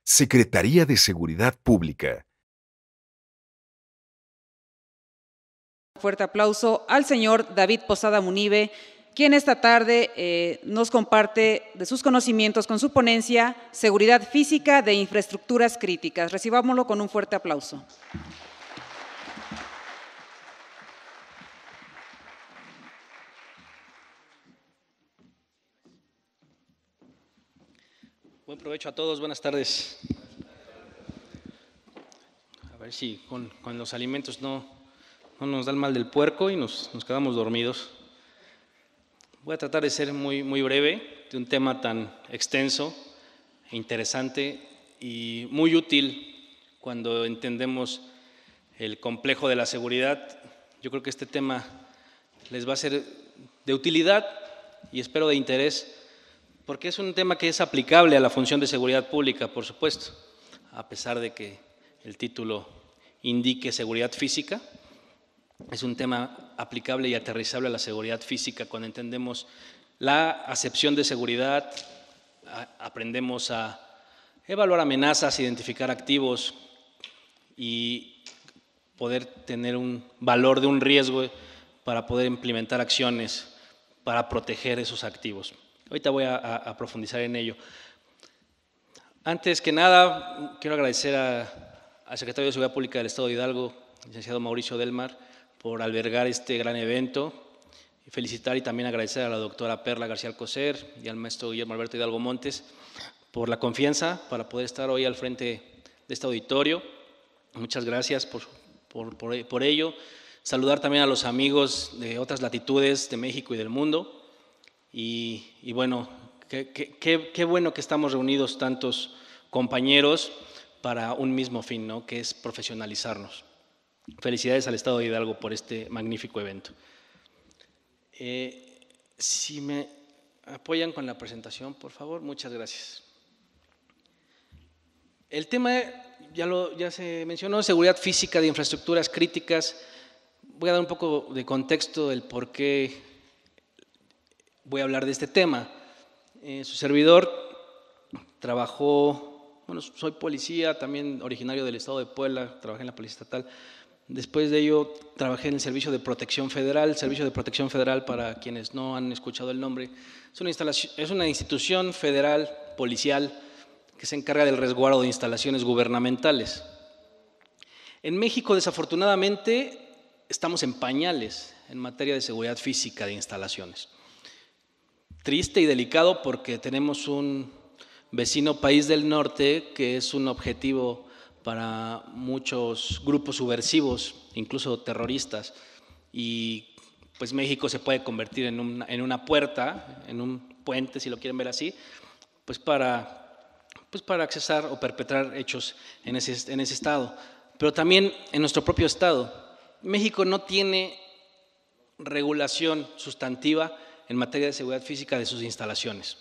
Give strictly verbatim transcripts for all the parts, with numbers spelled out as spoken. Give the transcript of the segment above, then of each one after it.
Secretaría de Seguridad Pública. Fuerte aplauso al señor David Posada Munive, quien esta tarde eh, nos comparte de sus conocimientos con su ponencia Seguridad Física de Infraestructuras Críticas. Recibámoslo con un fuerte aplauso. Buen provecho a todos, buenas tardes. A ver si con, con los alimentos no, no nos da el mal del puerco y nos, nos quedamos dormidos. Voy a tratar de ser muy, muy breve de un tema tan extenso e interesante y muy útil cuando entendemos el complejo de la seguridad. Yo creo que este tema les va a ser de utilidad y espero de interés, porque es un tema que es aplicable a la función de seguridad pública, por supuesto, a pesar de que el título indique seguridad física. Es un tema aplicable y aterrizable a la seguridad física cuando entendemos la acepción de seguridad, aprendemos a evaluar amenazas, identificar activos y poder tener un valor de un riesgo para poder implementar acciones para proteger esos activos. Ahorita voy a, a, a profundizar en ello. Antes que nada, quiero agradecer a, al secretario de Seguridad Pública del Estado de Hidalgo, licenciado Mauricio Delmar, por albergar este gran evento. Y felicitar y también agradecer a la doctora Perla García Alcocer y al maestro Guillermo Alberto Hidalgo Montes por la confianza para poder estar hoy al frente de este auditorio. Muchas gracias por, por, por, por ello. Saludar también a los amigos de otras latitudes de México y del mundo. Y, y bueno, qué, qué, qué bueno que estamos reunidos tantos compañeros para un mismo fin, ¿no? Que es profesionalizarnos. Felicidades al Estado de Hidalgo por este magnífico evento. Eh, si me apoyan con la presentación, por favor, muchas gracias. El tema, ya, lo, ya se mencionó, seguridad física de infraestructuras críticas. Voy a dar un poco de contexto del por qué voy a hablar de este tema. Eh, su servidor trabajó, bueno, soy policía, también originario del estado de Puebla, trabajé en la Policía Estatal. Después de ello, trabajé en el Servicio de Protección Federal. El Servicio de Protección Federal, para quienes no han escuchado el nombre, es una, instalación, es una institución federal policial que se encarga del resguardo de instalaciones gubernamentales. En México, desafortunadamente, estamos en pañales en materia de seguridad física de instalaciones. Triste y delicado porque tenemos un vecino país del norte que es un objetivo para muchos grupos subversivos, incluso terroristas, y pues México se puede convertir en una, en una puerta, en un puente, si lo quieren ver así, pues para, pues para accesar o perpetrar hechos en ese, en ese estado. Pero también en nuestro propio estado. México no tiene regulación sustantiva en materia de seguridad física de sus instalaciones.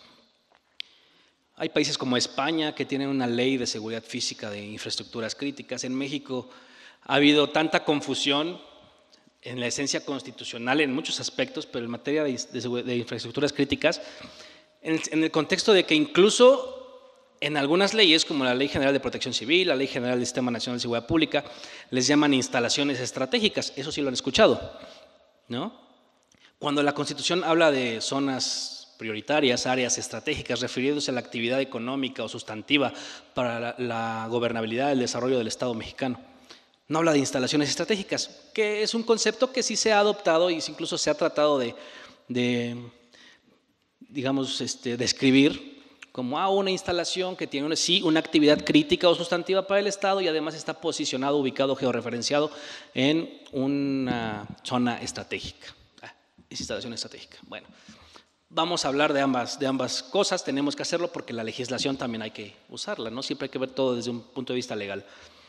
Hay países como España que tienen una ley de seguridad física de infraestructuras críticas. En México ha habido tanta confusión en la esencia constitucional en muchos aspectos, pero en materia de, de, de infraestructuras críticas, en el, en el contexto de que incluso en algunas leyes, como la Ley General de Protección Civil, la Ley General del Sistema Nacional de Seguridad Pública, les llaman instalaciones estratégicas. Eso sí lo han escuchado, ¿no? Cuando la Constitución habla de zonas prioritarias, áreas estratégicas, refiriéndose a la actividad económica o sustantiva para la, la gobernabilidad y el desarrollo del Estado mexicano, no habla de instalaciones estratégicas, que es un concepto que sí se ha adoptado y incluso se ha tratado de, de digamos, este, describir como ah, una instalación que tiene una, sí, una actividad crítica o sustantiva para el Estado y además está posicionado, ubicado, georreferenciado en una zona estratégica. Es instalación estratégica. Bueno, vamos a hablar de ambas, de ambas cosas, tenemos que hacerlo porque la legislación también hay que usarla, ¿no? Siempre hay que ver todo desde un punto de vista legal.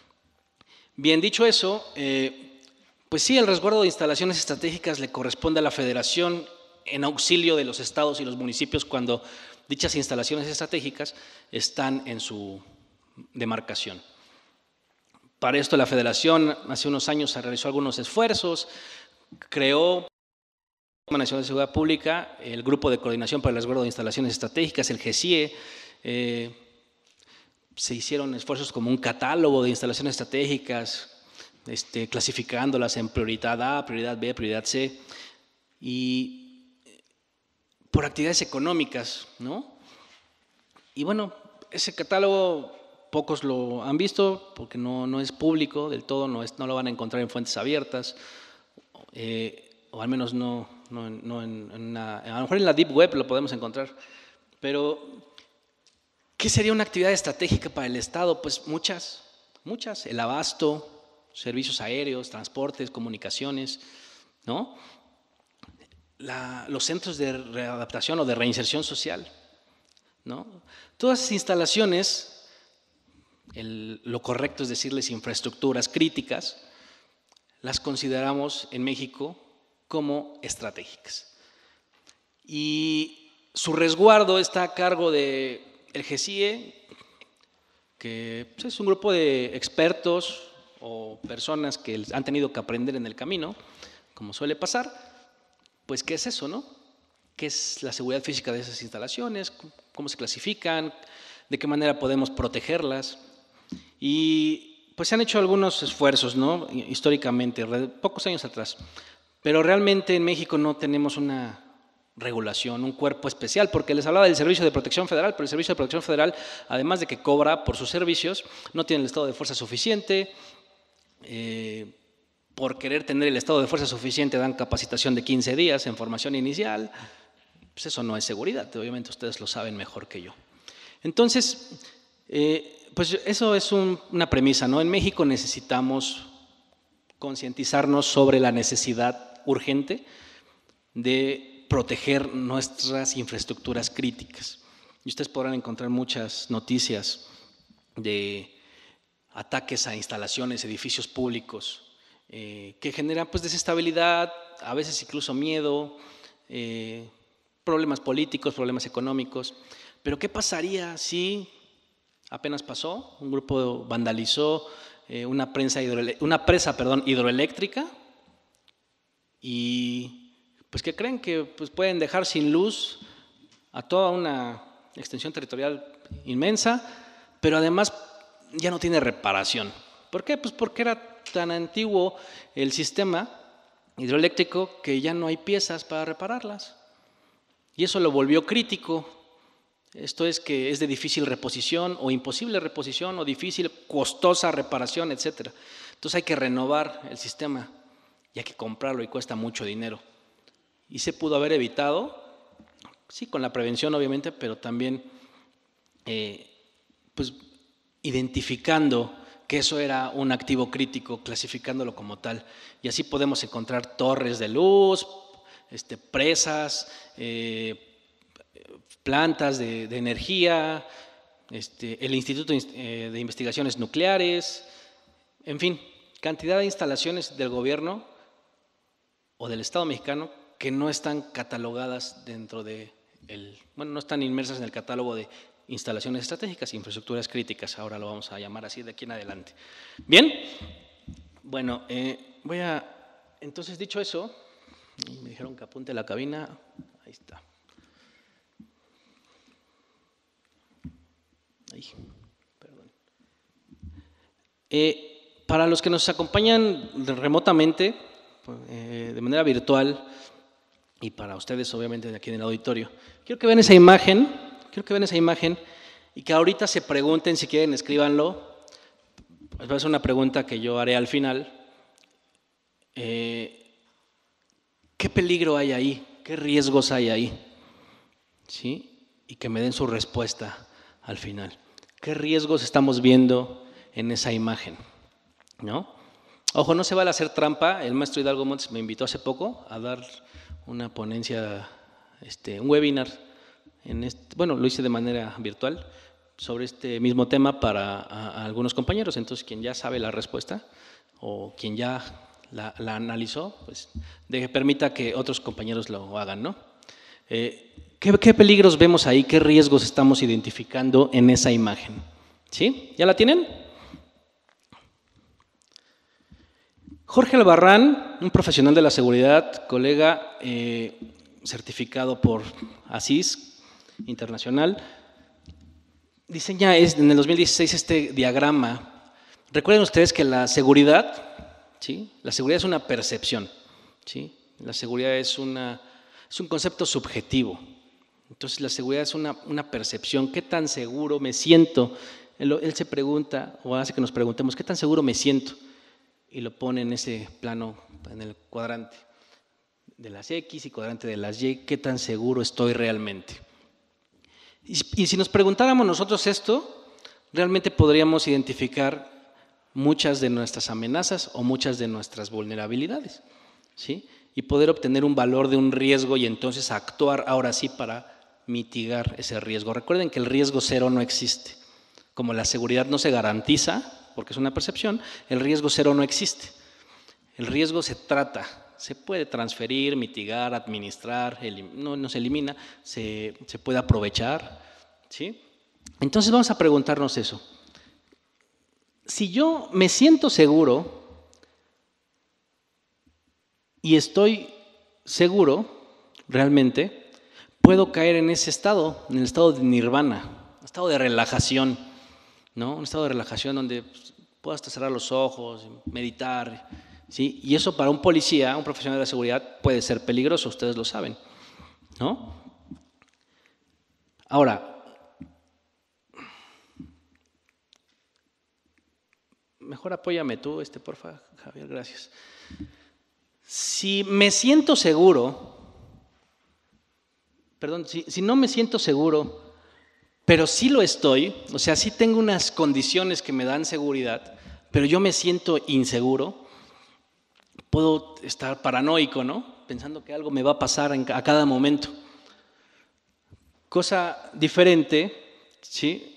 Bien, dicho eso, eh, pues sí, el resguardo de instalaciones estratégicas le corresponde a la Federación en auxilio de los estados y los municipios cuando dichas instalaciones estratégicas están en su demarcación. Para esto la Federación hace unos años realizó algunos esfuerzos, creó Nacional de Seguridad Pública, el Grupo de Coordinación para el Resguardo de Instalaciones Estratégicas, el G E S I E, eh, se hicieron esfuerzos como un catálogo de instalaciones estratégicas, este, clasificándolas en prioridad A, prioridad B, prioridad C, y por actividades económicas, ¿no? Y bueno, ese catálogo pocos lo han visto porque no, no es público del todo, no, es, no lo van a encontrar en fuentes abiertas, eh, o al menos no, no, no en, en una, a lo mejor en la Deep Web lo podemos encontrar, pero ¿qué sería una actividad estratégica para el Estado? Pues muchas, muchas, el abasto, servicios aéreos, transportes, comunicaciones, ¿no? La, los centros de readaptación o de reinserción social, ¿no? Todas esas instalaciones, el, lo correcto es decirles infraestructuras críticas, las consideramos en México como estratégicas. Y su resguardo está a cargo del G C I E, que pues, es un grupo de expertos o personas que han tenido que aprender en el camino, como suele pasar. Pues, ¿qué es eso, no? ¿Qué es la seguridad física de esas instalaciones? ¿Cómo se clasifican? ¿De qué manera podemos protegerlas? Y pues se han hecho algunos esfuerzos, ¿no? Históricamente, pocos años atrás. Pero realmente en México no tenemos una regulación, un cuerpo especial, porque les hablaba del Servicio de Protección Federal, pero el Servicio de Protección Federal, además de que cobra por sus servicios, no tiene el estado de fuerza suficiente. Eh, por querer tener el estado de fuerza suficiente dan capacitación de quince días en formación inicial. Pues eso no es seguridad, obviamente ustedes lo saben mejor que yo. Entonces, eh, pues eso es un, una premisa, ¿no? En México necesitamos concientizarnos sobre la necesidad urgente de proteger nuestras infraestructuras críticas. Y ustedes podrán encontrar muchas noticias de ataques a instalaciones, edificios públicos, eh, que generan pues desestabilidad, a veces incluso miedo, eh, problemas políticos, problemas económicos. Pero ¿qué pasaría si apenas pasó, un grupo vandalizó eh, una, prensa una presa perdón, hidroeléctrica y pues ¿qué creen? Que pues, pueden dejar sin luz a toda una extensión territorial inmensa, pero además ya no tiene reparación. ¿Por qué? Pues porque era tan antiguo el sistema hidroeléctrico que ya no hay piezas para repararlas. Y eso lo volvió crítico. Esto es que es de difícil reposición o imposible reposición o difícil, costosa reparación, etcétera. Entonces hay que renovar el sistema y hay que comprarlo y cuesta mucho dinero. Y se pudo haber evitado, sí, con la prevención obviamente, pero también eh, pues, identificando que eso era un activo crítico, clasificándolo como tal. Y así podemos encontrar torres de luz, este, presas, eh, plantas de, de energía, este, el Instituto de Investigaciones Nucleares, en fin, cantidad de instalaciones del gobierno o del Estado mexicano que no están catalogadas dentro de, el, bueno, no están inmersas en el catálogo de instalaciones estratégicas, infraestructuras críticas, ahora lo vamos a llamar así de aquí en adelante. Bien, bueno, eh, voy a, entonces dicho eso, me dijeron que apunte la cabina, ahí está. Ahí, perdón. Eh, para los que nos acompañan remotamente, eh, de manera virtual, y para ustedes obviamente de aquí en el auditorio, quiero que vean esa imagen, quiero que vean esa imagen y que ahorita se pregunten, si quieren escríbanlo, va a ser una pregunta que yo haré al final. Eh, ¿Qué peligro hay ahí? ¿Qué riesgos hay ahí? ¿Sí? Y que me den su respuesta al final. ¿Qué riesgos estamos viendo en esa imagen? ¿No? Ojo, no se vale hacer trampa. El maestro Hidalgo Montes me invitó hace poco a dar una ponencia, este, un webinar, en este, bueno, lo hice de manera virtual, sobre este mismo tema para a, a algunos compañeros. Entonces, quien ya sabe la respuesta o quien ya la, la analizó, pues de, permita que otros compañeros lo hagan, ¿no? Eh, ¿qué, ¿Qué peligros vemos ahí? ¿Qué riesgos estamos identificando en esa imagen? ¿Sí? ¿Ya la tienen? Jorge Albarrán, un profesional de la seguridad, colega eh, certificado por A S I S Internacional, diseña es, en el dos mil dieciséis este diagrama. Recuerden ustedes que la seguridad, ¿sí? La seguridad es una percepción, ¿sí? La seguridad es, una, es un concepto subjetivo. Entonces la seguridad es una, una percepción. ¿Qué tan seguro me siento? Él, él se pregunta, o hace que nos preguntemos, ¿qué tan seguro me siento? Y lo pone en ese plano, en el cuadrante de las X y cuadrante de las Y, ¿qué tan seguro estoy realmente? Y, y si nos preguntáramos nosotros esto, realmente podríamos identificar muchas de nuestras amenazas o muchas de nuestras vulnerabilidades, ¿sí? Y poder obtener un valor de un riesgo y entonces actuar ahora sí para mitigar ese riesgo. Recuerden que el riesgo cero no existe. Como la seguridad no se garantiza, porque es una percepción, el riesgo cero no existe. El riesgo se trata, se puede transferir, mitigar, administrar, no, no se elimina, se, se puede aprovechar, ¿sí? Entonces vamos a preguntarnos eso. Si yo me siento seguro y estoy seguro realmente, puedo caer en ese estado, en el estado de nirvana, un estado de relajación, ¿no? Un estado de relajación donde puedo hasta cerrar los ojos, meditar, ¿sí? Y eso para un policía, un profesional de la seguridad, puede ser peligroso, ustedes lo saben, ¿no? Ahora, mejor apóyame tú, este, porfa, Javier, gracias. Si me siento seguro, perdón, si, si no me siento seguro, pero sí lo estoy, o sea, sí tengo unas condiciones que me dan seguridad, pero yo me siento inseguro, puedo estar paranoico, ¿no? Pensando que algo me va a pasar en, a cada momento. Cosa diferente, ¿sí?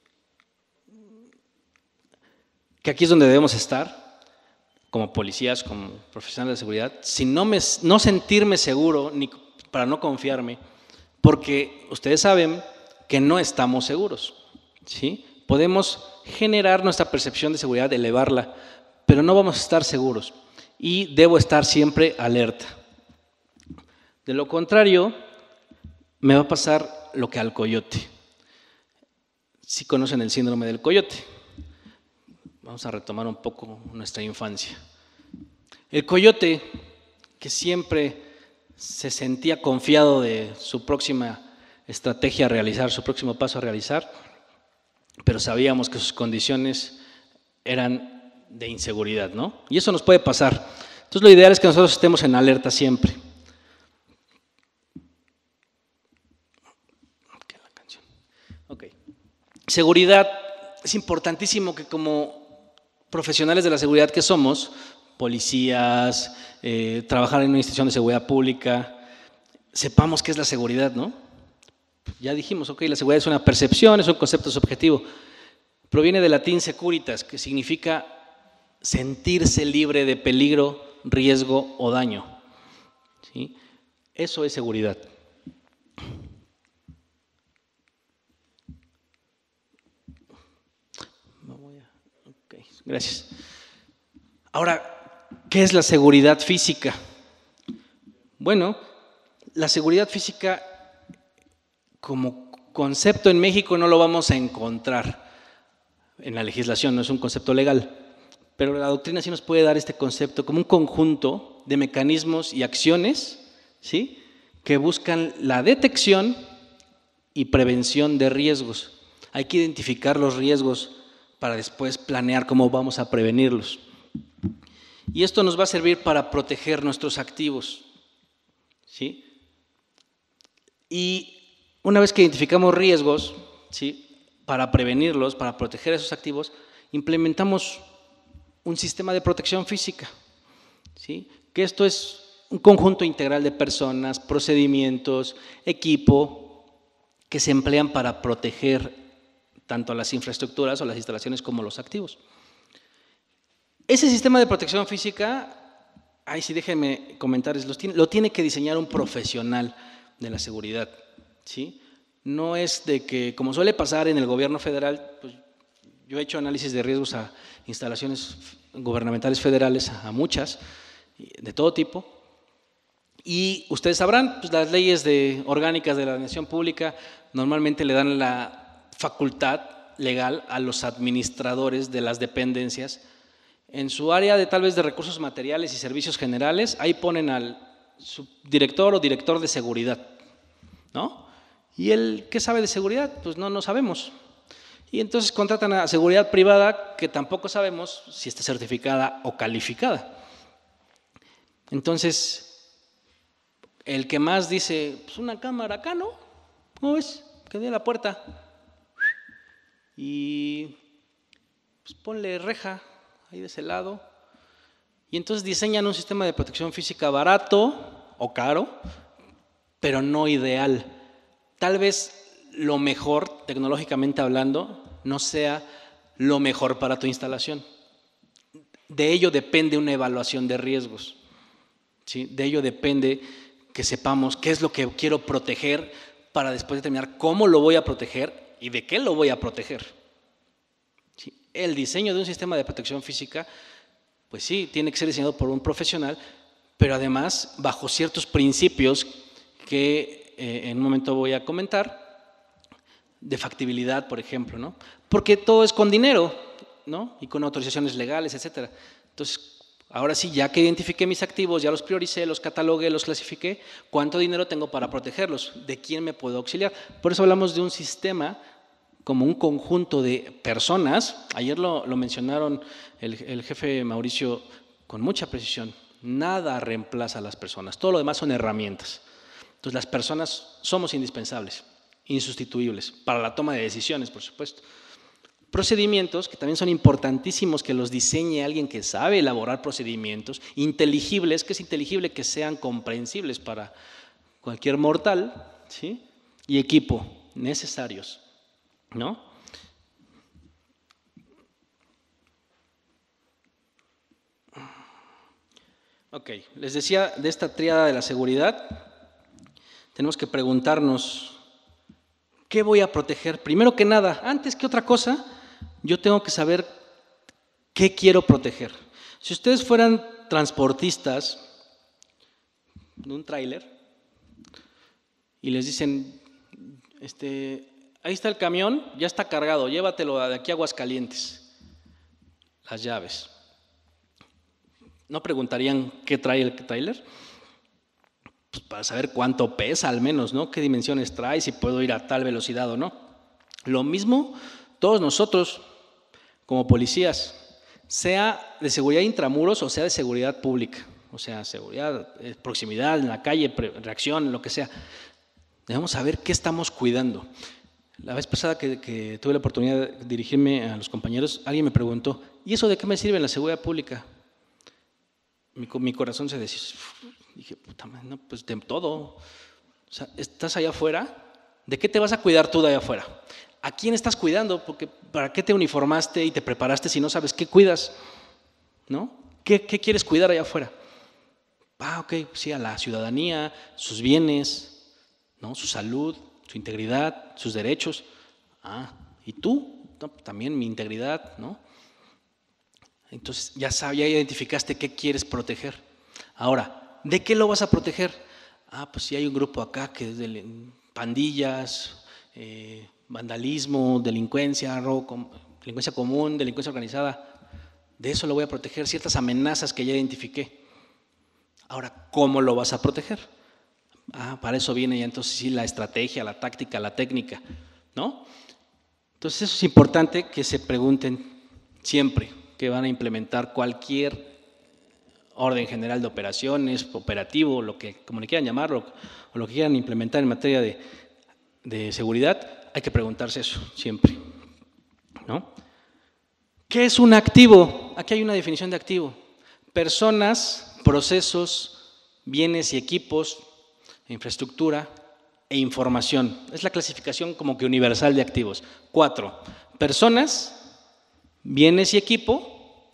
Que aquí es donde debemos estar, como policías, como profesionales de seguridad, sin no, me, no sentirme seguro, ni para no confiarme, porque ustedes saben que no estamos seguros, ¿sí? Podemos generar nuestra percepción de seguridad, elevarla, pero no vamos a estar seguros y debo estar siempre alerta. De lo contrario, me va a pasar lo que al coyote. Si conocen el síndrome del coyote, vamos a retomar un poco nuestra infancia. El coyote, que siempre se sentía confiado de su próxima estrategia a realizar, su próximo paso a realizar, pero sabíamos que sus condiciones eran de inseguridad, ¿no? Y eso nos puede pasar. Entonces lo ideal es que nosotros estemos en alerta siempre. Okay. Seguridad, es importantísimo que como profesionales de la seguridad que somos, policías, eh, trabajar en una institución de seguridad pública, sepamos qué es la seguridad, ¿no? Ya dijimos, ok, la seguridad es una percepción, es un concepto subjetivo. Proviene del latín securitas, que significa sentirse libre de peligro, riesgo o daño, ¿sí? Eso es seguridad. Okay, gracias. Ahora, ¿qué es la seguridad física? Bueno, la seguridad física como concepto en México no lo vamos a encontrar en la legislación, no es un concepto legal, pero la doctrina sí nos puede dar este concepto como un conjunto de mecanismos y acciones, ¿sí?, que buscan la detección y prevención de riesgos. Hay que identificar los riesgos para después planear cómo vamos a prevenirlos. Y esto nos va a servir para proteger nuestros activos, ¿sí? Y una vez que identificamos riesgos, ¿sí?, para prevenirlos, para proteger esos activos, implementamos un sistema de protección física, ¿sí?, que esto es un conjunto integral de personas, procedimientos, equipo, que se emplean para proteger tanto las infraestructuras o las instalaciones como los activos. Ese sistema de protección física, ahí sí déjenme comentarles, lo tiene que diseñar un profesional de la seguridad, ¿sí? No es de que, como suele pasar en el gobierno federal, pues yo he hecho análisis de riesgos a instalaciones gubernamentales federales, a muchas, de todo tipo, y ustedes sabrán, pues las leyes de, orgánicas de la administración pública normalmente le dan la facultad legal a los administradores de las dependencias. En su área de tal vez de recursos materiales y servicios generales, ahí ponen al subdirector o director de seguridad, ¿no? ¿Y él qué sabe de seguridad? Pues no, no sabemos. Y entonces contratan a seguridad privada que tampoco sabemos si está certificada o calificada. Entonces, el que más dice, pues una cámara acá, ¿no? ¿Cómo ves? Que dé la puerta. Y pues ponle reja ahí de ese lado. Y entonces diseñan un sistema de protección física barato o caro, pero no ideal. Tal vez lo mejor, tecnológicamente hablando, no sea lo mejor para tu instalación. De ello depende una evaluación de riesgos, ¿sí? De ello depende que sepamos qué es lo que quiero proteger para después determinar cómo lo voy a proteger y de qué lo voy a proteger. ¿Sí? El diseño de un sistema de protección física, pues sí, tiene que ser diseñado por un profesional, pero además bajo ciertos principios que eh, en un momento voy a comentar, de factibilidad, por ejemplo, ¿no? Porque todo es con dinero, ¿no? Y con autorizaciones legales, etcétera. Entonces, ahora sí, ya que identifiqué mis activos, ya los prioricé, los catalogué, los clasifiqué, ¿cuánto dinero tengo para protegerlos? ¿De quién me puedo auxiliar? Por eso hablamos de un sistema como un conjunto de personas. Ayer lo, lo mencionaron el, el jefe Mauricio con mucha precisión. Nada reemplaza a las personas, todo lo demás son herramientas. Entonces, las personas somos indispensables, insustituibles, para la toma de decisiones, por supuesto. Procedimientos que también son importantísimos que los diseñe alguien que sabe elaborar procedimientos, inteligibles, que es inteligible que sean comprensibles para cualquier mortal, ¿sí? Y equipo, necesarios, ¿no? Ok, les decía de esta tríada de la seguridad, tenemos que preguntarnos, ¿qué voy a proteger? Primero que nada, antes que otra cosa, yo tengo que saber qué quiero proteger. Si ustedes fueran transportistas de un tráiler y les dicen, este, ahí está el camión, ya está cargado, llévatelo de aquí a Aguascalientes, las llaves. ¿No preguntarían qué trae el tráiler? Pues para saber cuánto pesa al menos, ¿no? ¿Qué dimensiones trae? Si puedo ir a tal velocidad o no. Lo mismo todos nosotros como policías, sea de seguridad intramuros o sea de seguridad pública, o sea, seguridad, proximidad en la calle, reacción, lo que sea. Debemos saber qué estamos cuidando. La vez pasada que, que tuve la oportunidad de dirigirme a los compañeros, alguien me preguntó, ¿y eso de qué me sirve en la seguridad pública? Mi, mi corazón se decía, dije, puta madre, no, pues de todo. O sea, estás allá afuera, ¿de qué te vas a cuidar tú de allá afuera? ¿A quién estás cuidando? Porque ¿para qué te uniformaste y te preparaste si no sabes qué cuidas? ¿No? ¿Qué, qué quieres cuidar allá afuera? Ah, ok, sí, a la ciudadanía, sus bienes, ¿no? Su salud, su integridad, sus derechos. Ah, ¿y tú? No, también mi integridad, ¿no? Entonces ya sabes, ya identificaste qué quieres proteger. Ahora, ¿de qué lo vas a proteger? Ah, pues si hay un grupo acá que es de pandillas, eh, vandalismo, delincuencia, robo, delincuencia común, delincuencia organizada. De eso lo voy a proteger, ciertas amenazas que ya identifiqué. Ahora, ¿cómo lo vas a proteger? Ah, para eso viene ya entonces sí la estrategia, la táctica, la técnica, ¿no? Entonces eso es importante que se pregunten siempre que van a implementar cualquier orden general de operaciones, operativo, lo que, como le quieran llamarlo, o lo que quieran implementar en materia de, de seguridad, hay que preguntarse eso siempre, ¿no? ¿Qué es un activo? Aquí hay una definición de activo. Personas, procesos, bienes y equipos, infraestructura e información. Es la clasificación como que universal de activos. Cuatro, personas, bienes y equipo,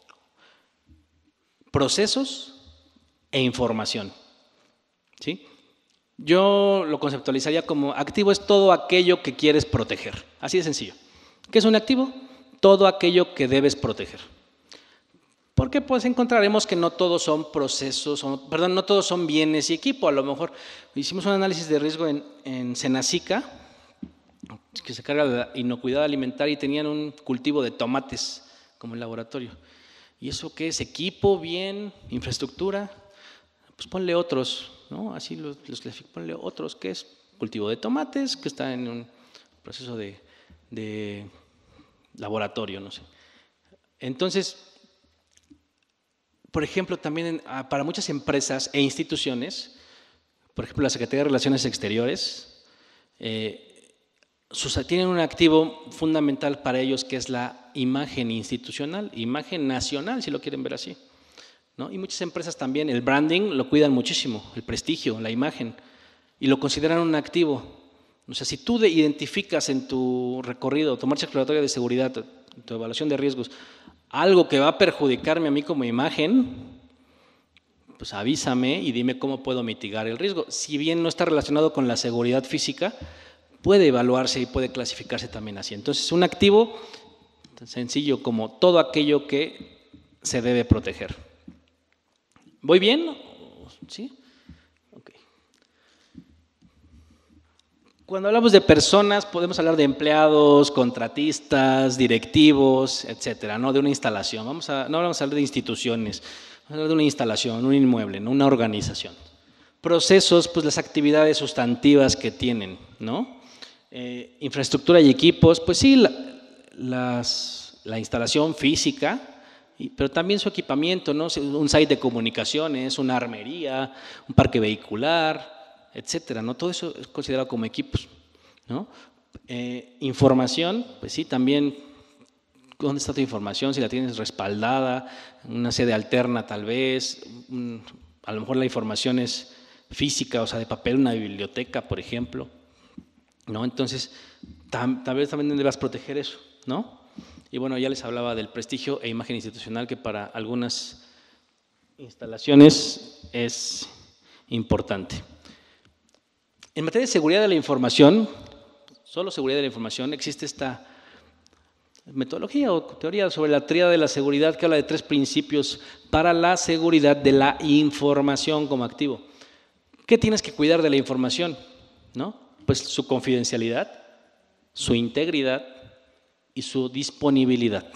procesos e información. ¿Sí? Yo lo conceptualizaría como activo es todo aquello que quieres proteger. Así de sencillo. ¿Qué es un activo? Todo aquello que debes proteger. Porque pues encontraremos que no todos son procesos, son, perdón, no todos son bienes y equipo. A lo mejor hicimos un análisis de riesgo en, en Senacica, que se carga la inocuidad alimentaria y tenían un cultivo de tomates como el laboratorio. ¿Y eso qué es? ¿Equipo? ¿Bien? ¿Infraestructura? Pues ponle otros, ¿no? Así los, los ponle otros. ¿Qué es? Cultivo de tomates, que está en un proceso de, de laboratorio, no sé. Entonces, por ejemplo, también para muchas empresas e instituciones, por ejemplo, la Secretaría de Relaciones Exteriores, eh, sus, tienen un activo fundamental para ellos que es la imagen institucional, imagen nacional, si lo quieren ver así, ¿no? Y muchas empresas también, el branding lo cuidan muchísimo, el prestigio, la imagen, y lo consideran un activo. O sea, si tú de, identificas en tu recorrido, tu marcha exploratoria de seguridad, tu, tu evaluación de riesgos, algo que va a perjudicarme a mí como imagen, pues avísame y dime cómo puedo mitigar el riesgo. Si bien no está relacionado con la seguridad física, puede evaluarse y puede clasificarse también así. Entonces, un activo tan sencillo como todo aquello que se debe proteger. ¿Voy bien? ¿Sí? Okay. Cuando hablamos de personas, podemos hablar de empleados, contratistas, directivos, etcétera, ¿no? De una instalación. Vamos a, no vamos a hablar de instituciones, vamos a hablar de una instalación, un inmueble, ¿no? Una organización. Procesos, pues las actividades sustantivas que tienen, ¿no? Eh, infraestructura y equipos, pues sí, la, las, la instalación física, y, pero también su equipamiento, ¿no? Un site de comunicaciones, una armería, un parque vehicular, etcétera, ¿no? Todo eso es considerado como equipos, ¿no? Eh, información, pues sí, también, ¿dónde está tu información? Si la tienes respaldada, una sede alterna tal vez, un, a lo mejor la información es física, o sea, de papel, una biblioteca, por ejemplo, ¿no? Entonces, tam, tal vez también debas proteger eso, ¿no? Y bueno, ya les hablaba del prestigio e imagen institucional que para algunas instalaciones es importante. En materia de seguridad de la información, solo seguridad de la información, existe esta metodología o teoría sobre la tríada de la seguridad que habla de tres principios para la seguridad de la información como activo. ¿Qué tienes que cuidar de la información? ¿No? Pues su confidencialidad, su integridad y su disponibilidad.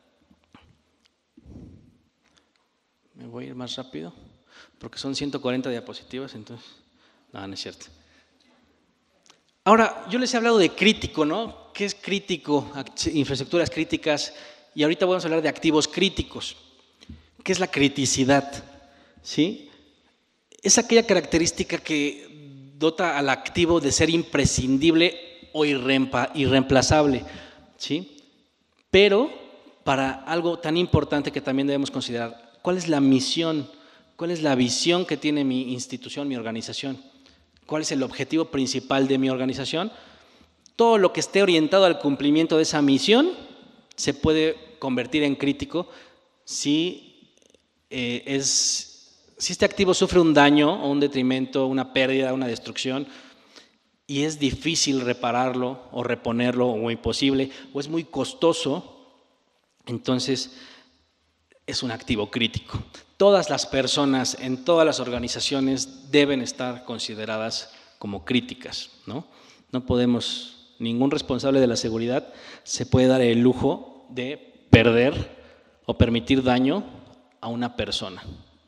Me voy a ir más rápido porque son ciento cuarenta diapositivas, entonces, no, no es cierto. Ahora, yo les he hablado de crítico, ¿no? ¿Qué es crítico? Infraestructuras críticas, y ahorita vamos a hablar de activos críticos. ¿Qué es la criticidad? ¿Sí? Es aquella característica que dota al activo de ser imprescindible o irreemplazable, ¿sí? Pero para algo tan importante que también debemos considerar, ¿cuál es la misión? ¿Cuál es la visión que tiene mi institución, mi organización? ¿Cuál es el objetivo principal de mi organización? Todo lo que esté orientado al cumplimiento de esa misión se puede convertir en crítico si, eh, es, si este activo sufre un daño o un detrimento, una pérdida, una destrucción, y es difícil repararlo o reponerlo o imposible, o es muy costoso, entonces es un activo crítico. Todas las personas en todas las organizaciones deben estar consideradas como críticas, ¿no? No podemos, ningún responsable de la seguridad se puede dar el lujo de perder o permitir daño a una persona.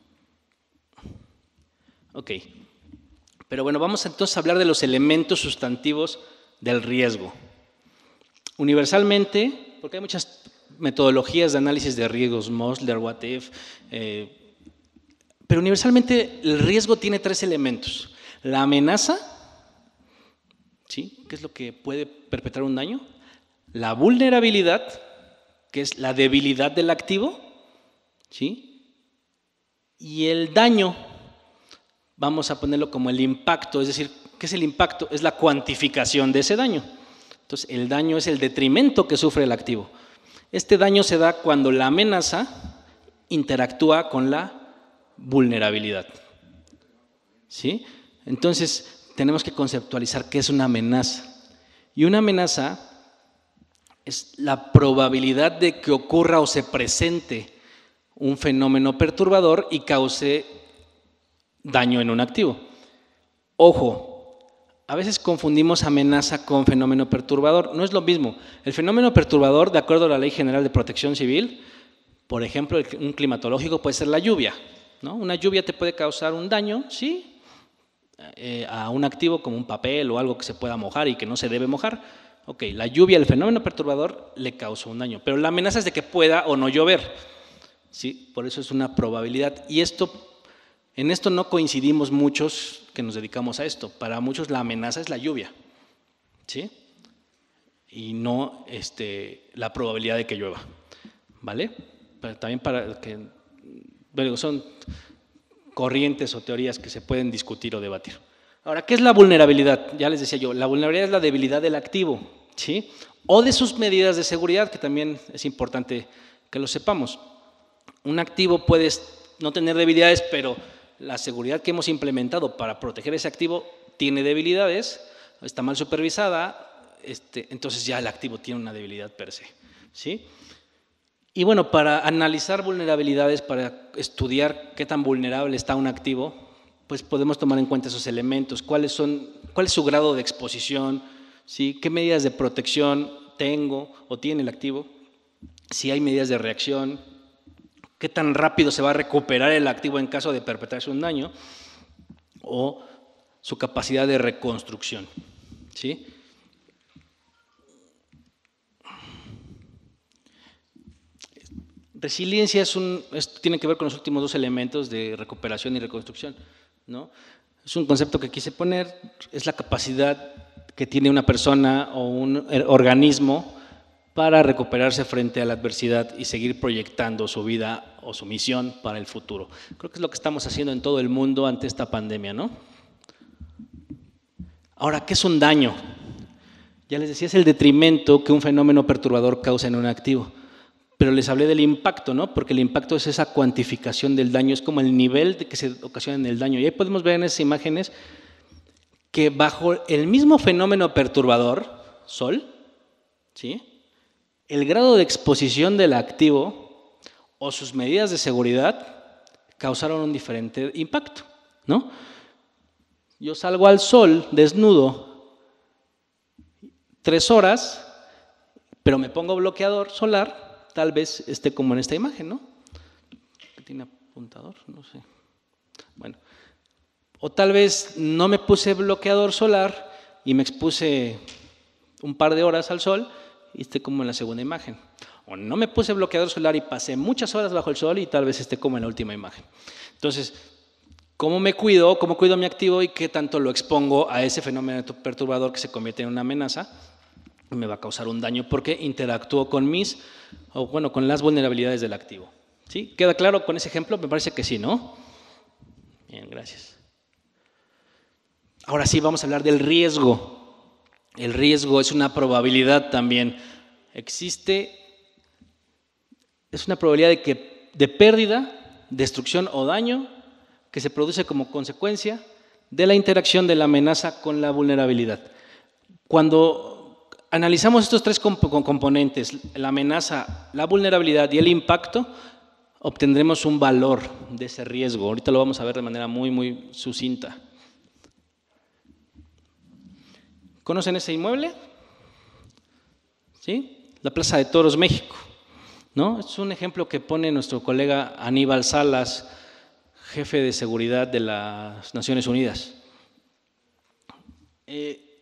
Ok, pero bueno, vamos entonces a hablar de los elementos sustantivos del riesgo. Universalmente, porque hay muchas metodologías de análisis de riesgos, Mosler, What If, eh, pero universalmente el riesgo tiene tres elementos. La amenaza, ¿sí? ¿Qué es lo que puede perpetrar un daño? La vulnerabilidad, que es la debilidad del activo, ¿sí? Y el daño, vamos a ponerlo como el impacto, es decir, ¿qué es el impacto? Es la cuantificación de ese daño. Entonces, el daño es el detrimento que sufre el activo. Este daño se da cuando la amenaza interactúa con la vulnerabilidad, ¿sí? Entonces, tenemos que conceptualizar qué es una amenaza. Y una amenaza es la probabilidad de que ocurra o se presente un fenómeno perturbador y cause daño en un activo. Ojo, a veces confundimos amenaza con fenómeno perturbador. No es lo mismo. El fenómeno perturbador, de acuerdo a la Ley General de Protección Civil, por ejemplo, un climatológico puede ser la lluvia, ¿no? Una lluvia te puede causar un daño, sí, eh, a un activo como un papel o algo que se pueda mojar y que no se debe mojar. Ok, la lluvia, el fenómeno perturbador, le causó un daño, pero la amenaza es de que pueda o no llover, ¿sí? Por eso es una probabilidad. Y esto, en esto no coincidimos muchos que nos dedicamos a esto. Para muchos la amenaza es la lluvia, ¿sí? Y no este, la probabilidad de que llueva, ¿vale? Pero también para que, bueno, son corrientes o teorías que se pueden discutir o debatir. Ahora, ¿qué es la vulnerabilidad? Ya les decía yo, la vulnerabilidad es la debilidad del activo, ¿sí? O de sus medidas de seguridad, que también es importante que lo sepamos. Un activo puede no tener debilidades, pero la seguridad que hemos implementado para proteger ese activo tiene debilidades, está mal supervisada, este, entonces ya el activo tiene una debilidad per se, ¿sí? Y bueno, para analizar vulnerabilidades, para estudiar qué tan vulnerable está un activo, pues podemos tomar en cuenta esos elementos, cuáles son, cuál es su grado de exposición, ¿sí? Qué medidas de protección tengo o tiene el activo, si hay medidas de reacción, qué tan rápido se va a recuperar el activo en caso de perpetrarse un daño, o su capacidad de reconstrucción, ¿sí? Resiliencia es un, esto tiene que ver con los últimos dos elementos de recuperación y reconstrucción, ¿no? Es un concepto que quise poner, es la capacidad que tiene una persona o un organismo para recuperarse frente a la adversidad y seguir proyectando su vida o su misión para el futuro. Creo que es lo que estamos haciendo en todo el mundo ante esta pandemia, ¿no? Ahora, ¿qué es un daño? Ya les decía, es el detrimento que un fenómeno perturbador causa en un activo. Pero les hablé del impacto, ¿no? Porque el impacto es esa cuantificación del daño, es como el nivel de que se ocasiona en el daño. Y ahí podemos ver en esas imágenes que bajo el mismo fenómeno perturbador, Sol, ¿sí?, el grado de exposición del activo o sus medidas de seguridad causaron un diferente impacto, ¿no? Yo salgo al sol desnudo tres horas, pero me pongo bloqueador solar, tal vez esté como en esta imagen, ¿no? ¿Tiene apuntador? No sé. Bueno, o tal vez no me puse bloqueador solar y me expuse un par de horas al sol y esté como en la segunda imagen. O no me puse bloqueador solar y pasé muchas horas bajo el sol y tal vez esté como en la última imagen. Entonces, ¿cómo me cuido? ¿Cómo cuido mi activo y qué tanto lo expongo a ese fenómeno perturbador que se convierte en una amenaza? Me va a causar un daño porque interactúo con mis, o bueno, con las vulnerabilidades del activo. ¿Sí? ¿Queda claro con ese ejemplo? Me parece que sí, ¿no? Bien, gracias. Ahora sí, vamos a hablar del riesgo. El riesgo es una probabilidad también. Existe, es una probabilidad de, que, de pérdida, destrucción o daño que se produce como consecuencia de la interacción de la amenaza con la vulnerabilidad. Cuando analizamos estos tres comp componentes, la amenaza, la vulnerabilidad y el impacto, obtendremos un valor de ese riesgo. Ahorita lo vamos a ver de manera muy, muy sucinta. ¿Conocen ese inmueble? ¿Sí? La Plaza de Toros, México, ¿no? Es un ejemplo que pone nuestro colega Aníbal Salas, jefe de seguridad de las Naciones Unidas. Eh,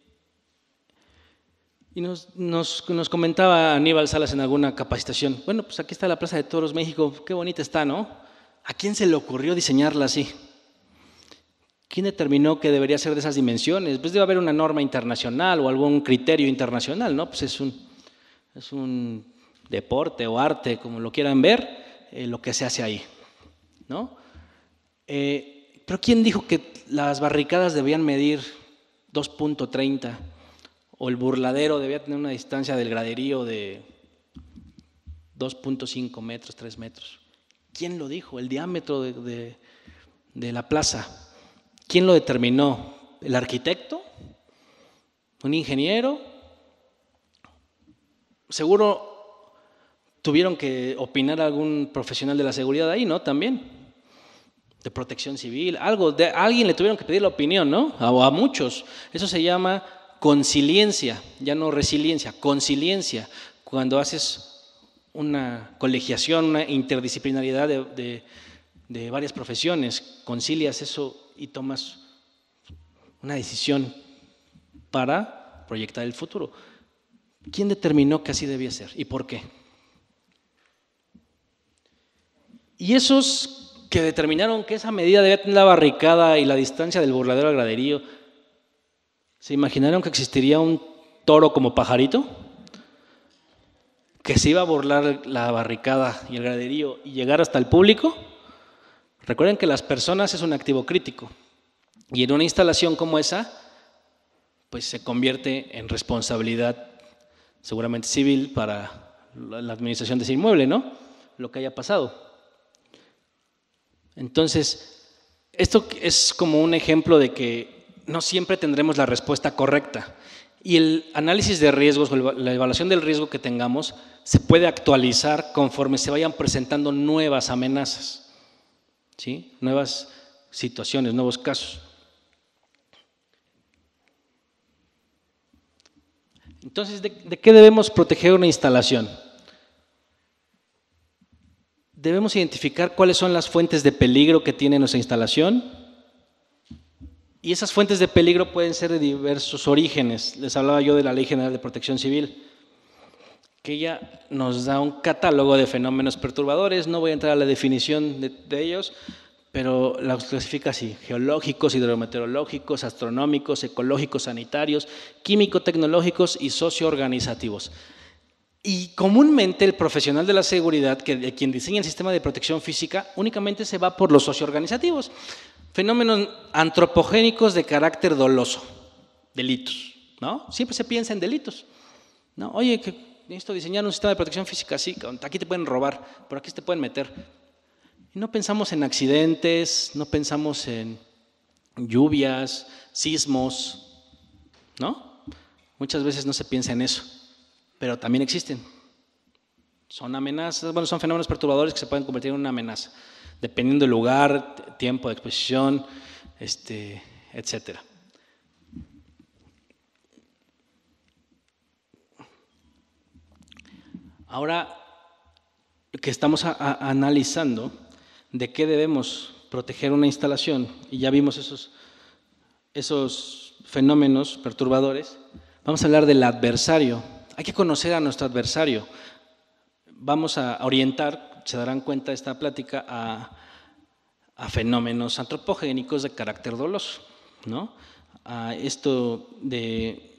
y nos, nos, nos comentaba Aníbal Salas en alguna capacitación, bueno, pues aquí está la Plaza de Toros, México, qué bonita está, ¿no? ¿A quién se le ocurrió diseñarla así? ¿Quién determinó que debería ser de esas dimensiones? Pues debe haber una norma internacional o algún criterio internacional, ¿no? Pues es un, es un deporte o arte, como lo quieran ver, eh, lo que se hace ahí, ¿no? Eh, pero ¿quién dijo que las barricadas debían medir dos punto treinta o el burladero debía tener una distancia del graderío de dos punto cinco metros, tres metros? ¿Quién lo dijo? El diámetro de, de, de la plaza. ¿Quién lo determinó? ¿El arquitecto? ¿Un ingeniero? Seguro tuvieron que opinar algún profesional de la seguridad ahí, ¿no? También. de protección civil, algo, de a alguien le tuvieron que pedir la opinión, ¿no? O a muchos. Eso se llama consiliencia, ya no resiliencia, consiliencia. Cuando haces una colegiación, una interdisciplinariedad de, de, de varias profesiones, concilias eso y tomas una decisión para proyectar el futuro. ¿Quién determinó que así debía ser y por qué? Y esos que determinaron que esa medida debía tener la barricada y la distancia del burladero al graderío, ¿se imaginaron que existiría un toro como Pajarito? ¿Que se iba a burlar la barricada y el graderío y llegar hasta el público? Recuerden que las personas es un activo crítico y en una instalación como esa, pues se convierte en responsabilidad seguramente civil para la administración de ese inmueble, ¿no? Lo que haya pasado. Entonces, esto es como un ejemplo de que no siempre tendremos la respuesta correcta y el análisis de riesgos, la evaluación del riesgo que tengamos, se puede actualizar conforme se vayan presentando nuevas amenazas, ¿sí? Nuevas situaciones, nuevos casos. Entonces, ¿de, de qué debemos proteger una instalación? Debemos identificar cuáles son las fuentes de peligro que tiene nuestra instalación y esas fuentes de peligro pueden ser de diversos orígenes. Les hablaba yo de la Ley General de Protección Civil, que ella nos da un catálogo de fenómenos perturbadores. No voy a entrar a la definición de, de ellos, pero los clasifica así: geológicos, hidrometeorológicos, astronómicos, ecológicos, sanitarios, químico-tecnológicos y socioorganizativos. Y comúnmente el profesional de la seguridad, que, quien diseña el sistema de protección física, únicamente se va por los socioorganizativos. Fenómenos antropogénicos de carácter doloso, delitos, ¿no? Siempre se piensa en delitos, ¿no? Oye, que necesito diseñar un sistema de protección física, sí, aquí te pueden robar, por aquí te pueden meter. Y no pensamos en accidentes, no pensamos en lluvias, sismos, ¿no? Muchas veces no se piensa en eso. Pero también existen. Son amenazas, bueno, son fenómenos perturbadores que se pueden convertir en una amenaza, dependiendo del lugar, tiempo de exposición, este, etcétera. Ahora que estamos a, a, analizando de qué debemos proteger una instalación, y ya vimos esos, esos fenómenos perturbadores, vamos a hablar del adversario. Hay que conocer a nuestro adversario. Vamos a orientar, se darán cuenta de esta plática, a, a fenómenos antropogénicos de carácter doloso, ¿no? A esto de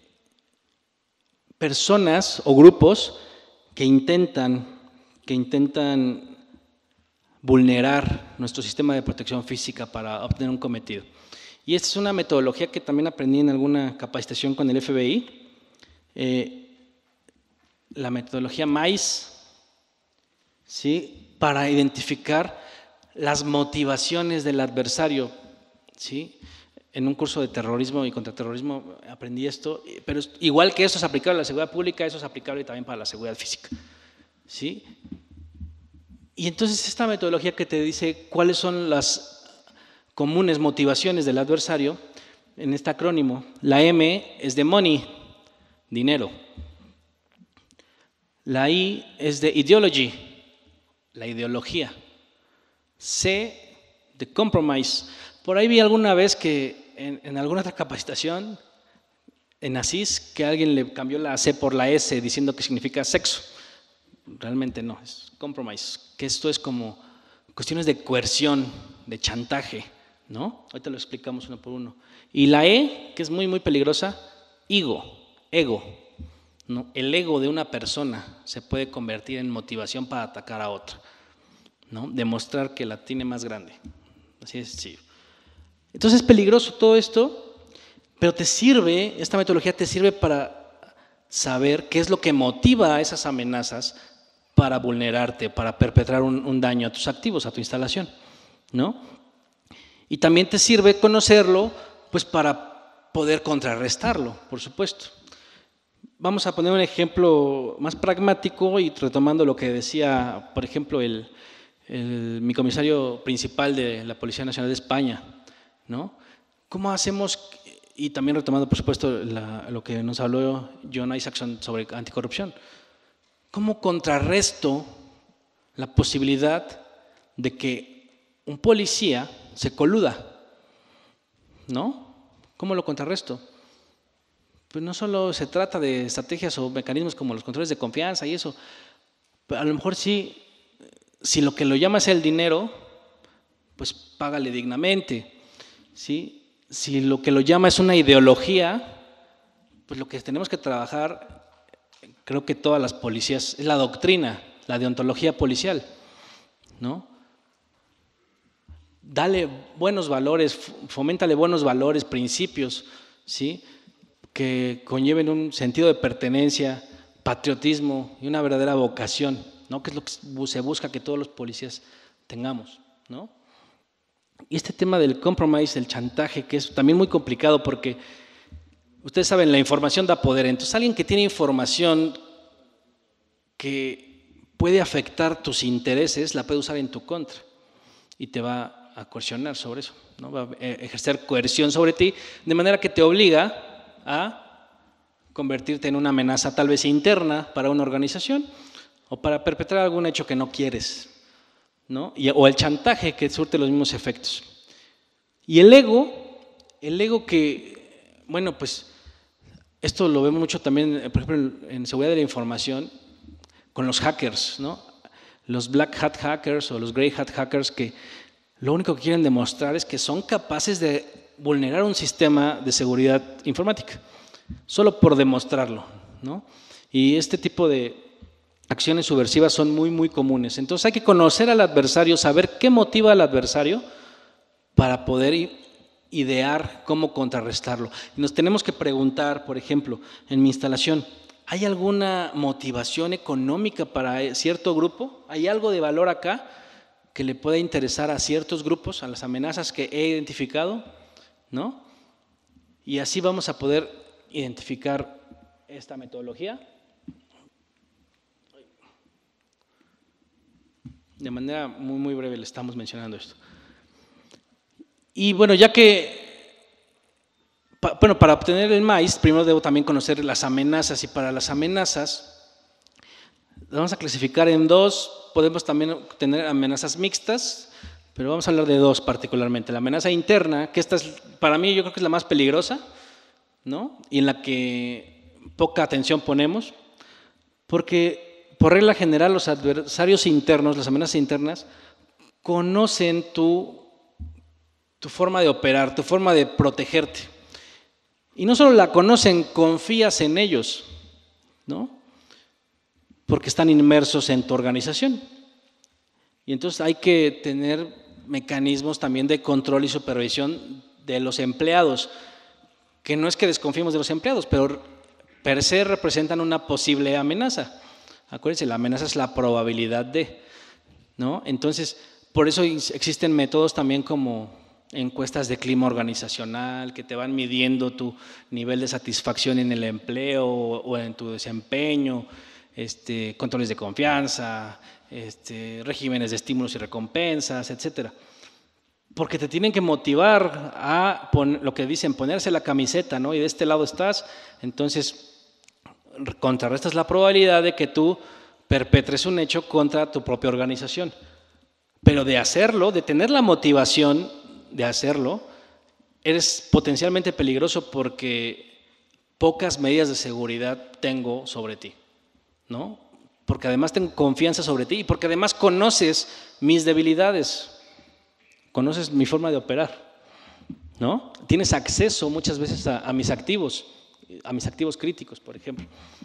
personas o grupos que intentan, que intentan vulnerar nuestro sistema de protección física para obtener un cometido. Y esta es una metodología que también aprendí en alguna capacitación con el F B I. Eh, la metodología MAIS, ¿sí? Para identificar las motivaciones del adversario, ¿sí? En un curso de terrorismo y contraterrorismo aprendí esto, pero igual que eso es aplicable a la seguridad pública, eso es aplicable también para la seguridad física, ¿sí? Y entonces esta metodología que te dice cuáles son las comunes motivaciones del adversario, en este acrónimo, la M es de money, dinero. La I es de ideology, la ideología. C de compromise. Por ahí vi alguna vez que en, en alguna otra capacitación en ASIS que alguien le cambió la C por la S diciendo que significa sexo. Realmente no, es compromise, que esto es como cuestiones de coerción, de chantaje, ¿no? Ahorita lo explicamos uno por uno. Y la E, que es muy, muy peligrosa, ego, ego. ¿No? El ego de una persona se puede convertir en motivación para atacar a otra, ¿no? Demostrar que la tiene más grande. Así es sencillo. Entonces es peligroso todo esto, pero te sirve, esta metodología te sirve para saber qué es lo que motiva a esas amenazas para vulnerarte, para perpetrar un, un daño a tus activos, a tu instalación, ¿no? Y también te sirve conocerlo, pues para poder contrarrestarlo, por supuesto. Vamos a poner un ejemplo más pragmático y retomando lo que decía, por ejemplo, el, el, mi comisario principal de la Policía Nacional de España, ¿no? ¿Cómo hacemos? Y también retomando, por supuesto, la, lo que nos habló John Isaacson sobre anticorrupción. ¿Cómo contrarresto la posibilidad de que un policía se coluda? ¿No? ¿Cómo lo contrarresto? Pues no solo se trata de estrategias o mecanismos como los controles de confianza y eso. A lo mejor sí, si lo que lo llama es el dinero, pues págale dignamente, ¿sí? Si lo que lo llama es una ideología, pues lo que tenemos que trabajar, creo que todas las policías, es la doctrina, la deontología policial, ¿no? Dale buenos valores, foméntale buenos valores, principios, ¿sí? Que conlleven un sentido de pertenencia, patriotismo y una verdadera vocación, ¿no? Que es lo que se busca que todos los policías tengamos, ¿no? Y este tema del compromise, el chantaje, que es también muy complicado porque ustedes saben, la información da poder. Entonces, alguien que tiene información que puede afectar tus intereses, la puede usar en tu contra y te va a coercionar sobre eso, ¿no? Va a ejercer coerción sobre ti, de manera que te obliga a convertirte en una amenaza tal vez interna para una organización o para perpetrar algún hecho que no quieres, ¿no? Y, o el chantaje que surte los mismos efectos. Y el ego, el ego que, bueno, pues esto lo vemos mucho también, por ejemplo, en seguridad de la información, con los hackers, ¿no? Los black hat hackers o los grey hat hackers que lo único que quieren demostrar es que son capaces de vulnerar un sistema de seguridad informática, solo por demostrarlo, ¿no? Y este tipo de acciones subversivas son muy, muy comunes. Entonces hay que conocer al adversario, saber qué motiva al adversario para poder idear cómo contrarrestarlo. Y nos tenemos que preguntar, por ejemplo, en mi instalación, ¿hay alguna motivación económica para cierto grupo? ¿Hay algo de valor acá que le pueda interesar a ciertos grupos, a las amenazas que he identificado? ¿No? Y así vamos a poder identificar esta metodología de manera muy, muy breve. Le estamos mencionando esto. Y bueno, ya que, pa, bueno, para obtener el maíz, primero debo también conocer las amenazas, y para las amenazas las vamos a clasificar en dos. Podemos también tener amenazas mixtas, pero vamos a hablar de dos particularmente. La amenaza interna, que esta es, para mí yo creo que es la más peligrosa, ¿no? Y en la que poca atención ponemos, porque por regla general los adversarios internos, las amenazas internas, conocen tu, tu forma de operar, tu forma de protegerte. Y no solo la conocen, confías en ellos, ¿no? Porque están inmersos en tu organización. Y entonces hay que tener mecanismos también de control y supervisión de los empleados, que no es que desconfiemos de los empleados, pero per se representan una posible amenaza. Acuérdense, la amenaza es la probabilidad de, ¿no? Entonces, por eso existen métodos también como encuestas de clima organizacional que te van midiendo tu nivel de satisfacción en el empleo o en tu desempeño, este, controles de confianza, este, regímenes de estímulos y recompensas, etcétera. Porque te tienen que motivar a poner, lo que dicen, ponerse la camiseta, ¿no? Y de este lado estás, entonces contrarrestas la probabilidad de que tú perpetres un hecho contra tu propia organización. Pero de hacerlo, de tener la motivación de hacerlo, eres potencialmente peligroso porque pocas medidas de seguridad tengo sobre ti, ¿no? Porque además tengo confianza sobre ti y porque además conoces mis debilidades, conoces mi forma de operar, ¿no? Tienes acceso muchas veces a, a mis activos, a mis activos críticos, por ejemplo.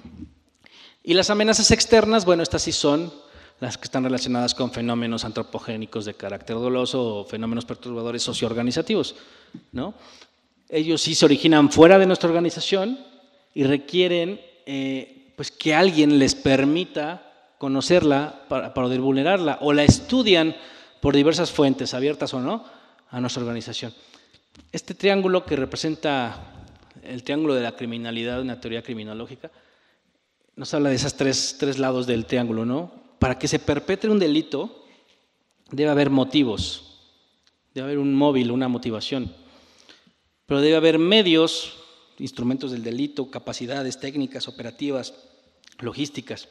Y las amenazas externas, bueno, estas sí son las que están relacionadas con fenómenos antropogénicos de carácter doloso o fenómenos perturbadores socioorganizativos, ¿no? Ellos sí se originan fuera de nuestra organización y requieren eh, pues que alguien les permita conocerla para, para poder vulnerarla, o la estudian por diversas fuentes, abiertas o no, a nuestra organización. Este triángulo que representa el triángulo de la criminalidad, una teoría criminológica, nos habla de esos tres, tres lados del triángulo, ¿no? Para que se perpetre un delito, debe haber motivos, debe haber un móvil, una motivación, pero debe haber medios, instrumentos del delito, capacidades técnicas, operativas, logísticas,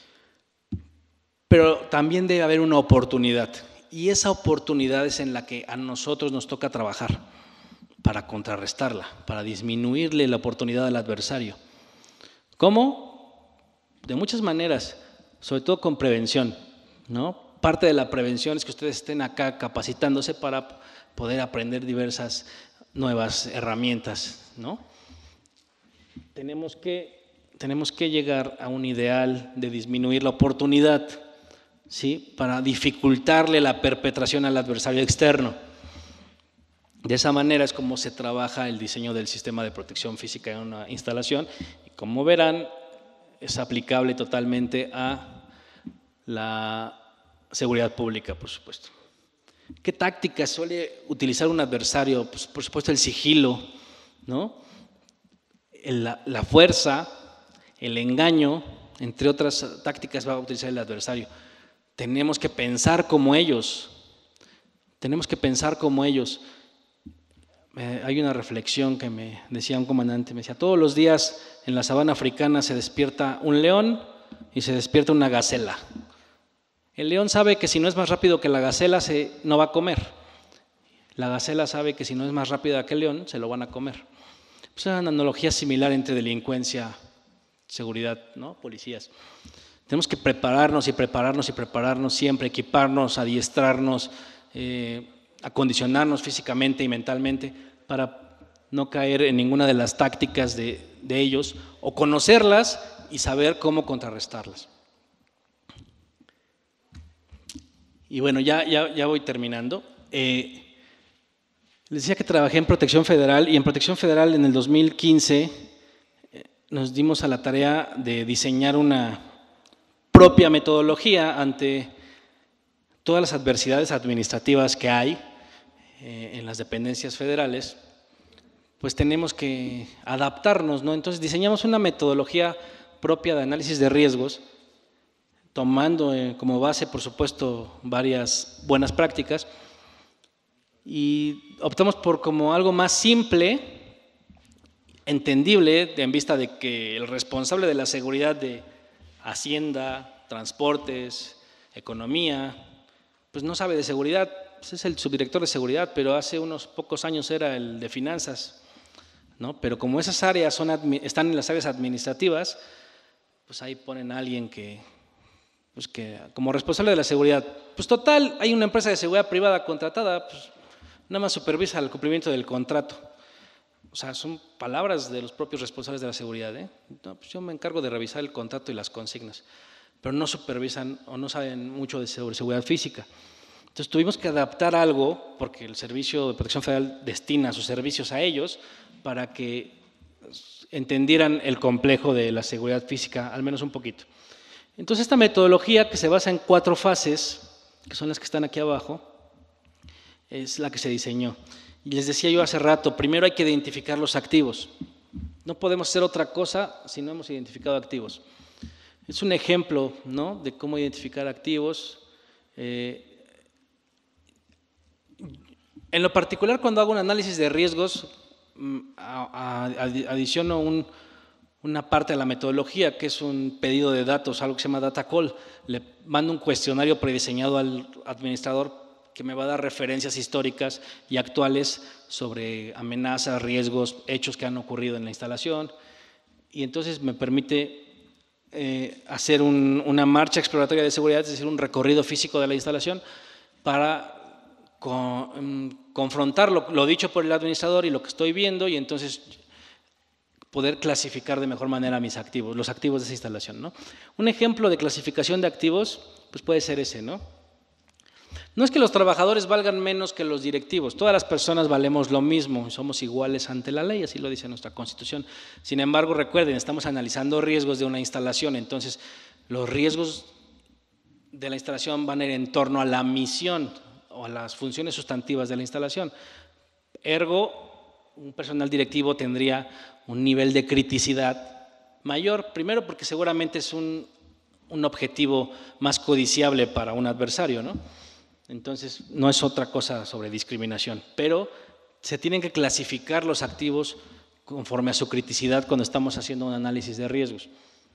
pero también debe haber una oportunidad, y esa oportunidad es en la que a nosotros nos toca trabajar para contrarrestarla, para disminuirle la oportunidad al adversario. ¿Cómo? De muchas maneras, sobre todo con prevención, ¿no? Parte de la prevención es que ustedes estén acá capacitándose para poder aprender diversas nuevas herramientas, ¿no? Tenemos que, tenemos que llegar a un ideal de disminuir la oportunidad, ¿sí? Para dificultarle la perpetración al adversario externo. De esa manera es como se trabaja el diseño del sistema de protección física en una instalación, y como verán, es aplicable totalmente a la seguridad pública, por supuesto. ¿Qué tácticas suele utilizar un adversario? Pues, por supuesto, el sigilo, ¿no? La, la fuerza, el engaño, entre otras tácticas va a utilizar el adversario. Tenemos que pensar como ellos, tenemos que pensar como ellos. Eh, hay una reflexión que me decía un comandante, me decía, todos los días en la sabana africana se despierta un león y se despierta una gacela. El león sabe que si no es más rápido que la gacela, se, no va a comer. La gacela sabe que si no es más rápida que el león, se lo van a comer. Es una analogía similar entre delincuencia, seguridad, ¿no? Policías. Tenemos que prepararnos y prepararnos y prepararnos siempre, equiparnos, adiestrarnos, eh, acondicionarnos físicamente y mentalmente para no caer en ninguna de las tácticas de, de ellos, o conocerlas y saber cómo contrarrestarlas. Y bueno, ya, ya, ya voy terminando. Eh, les decía que trabajé en Protección Federal, y en Protección Federal en el dos mil quince eh, nos dimos a la tarea de diseñar una propia metodología ante todas las adversidades administrativas que hay eh, en las dependencias federales. Pues tenemos que adaptarnos, ¿no? Entonces diseñamos una metodología propia de análisis de riesgos, tomando eh, como base, por supuesto, varias buenas prácticas, y optamos por como algo más simple, entendible, en vista de que el responsable de la seguridad de Hacienda, Transportes, Economía, pues no sabe de seguridad, pues es el subdirector de seguridad, pero hace unos pocos años era el de finanzas, ¿no? Pero como esas áreas son, están en las áreas administrativas, pues ahí ponen a alguien que, pues que como responsable de la seguridad, pues total, hay una empresa de seguridad privada contratada, pues nada más supervisa el cumplimiento del contrato. O sea, son palabras de los propios responsables de la seguridad, ¿eh? No, pues yo me encargo de revisar el contrato y las consignas, pero no supervisan o no saben mucho de seguridad física. Entonces tuvimos que adaptar algo, porque el Servicio de Protección Federal destina sus servicios a ellos, para que entendieran el complejo de la seguridad física, al menos un poquito. Entonces esta metodología, que se basa en cuatro fases, que son las que están aquí abajo, es la que se diseñó. Y les decía yo hace rato, primero hay que identificar los activos. No podemos hacer otra cosa si no hemos identificado activos. Es un ejemplo, ¿no?, de cómo identificar activos. Eh, en lo particular, cuando hago un análisis de riesgos, a, a, adiciono un, una parte de la metodología, que es un pedido de datos, algo que se llama data call. Le mando un cuestionario prediseñado al administrador que me va a dar referencias históricas y actuales sobre amenazas, riesgos, hechos que han ocurrido en la instalación, y entonces me permite eh, hacer un, una marcha exploratoria de seguridad, es decir, un recorrido físico de la instalación para con, confrontar lo, lo dicho por el administrador y lo que estoy viendo, y entonces poder clasificar de mejor manera mis activos, los activos de esa instalación, ¿no? Un ejemplo de clasificación de activos pues puede ser ese, ¿no? No es que los trabajadores valgan menos que los directivos, todas las personas valemos lo mismo, somos iguales ante la ley, así lo dice nuestra Constitución. Sin embargo, recuerden, estamos analizando riesgos de una instalación, entonces los riesgos de la instalación van a ir en torno a la misión o a las funciones sustantivas de la instalación. Ergo, un personal directivo tendría un nivel de criticidad mayor, primero porque seguramente es un, un objetivo más codiciable para un adversario, ¿no? Entonces, no es otra cosa sobre discriminación, pero se tienen que clasificar los activos conforme a su criticidad cuando estamos haciendo un análisis de riesgos.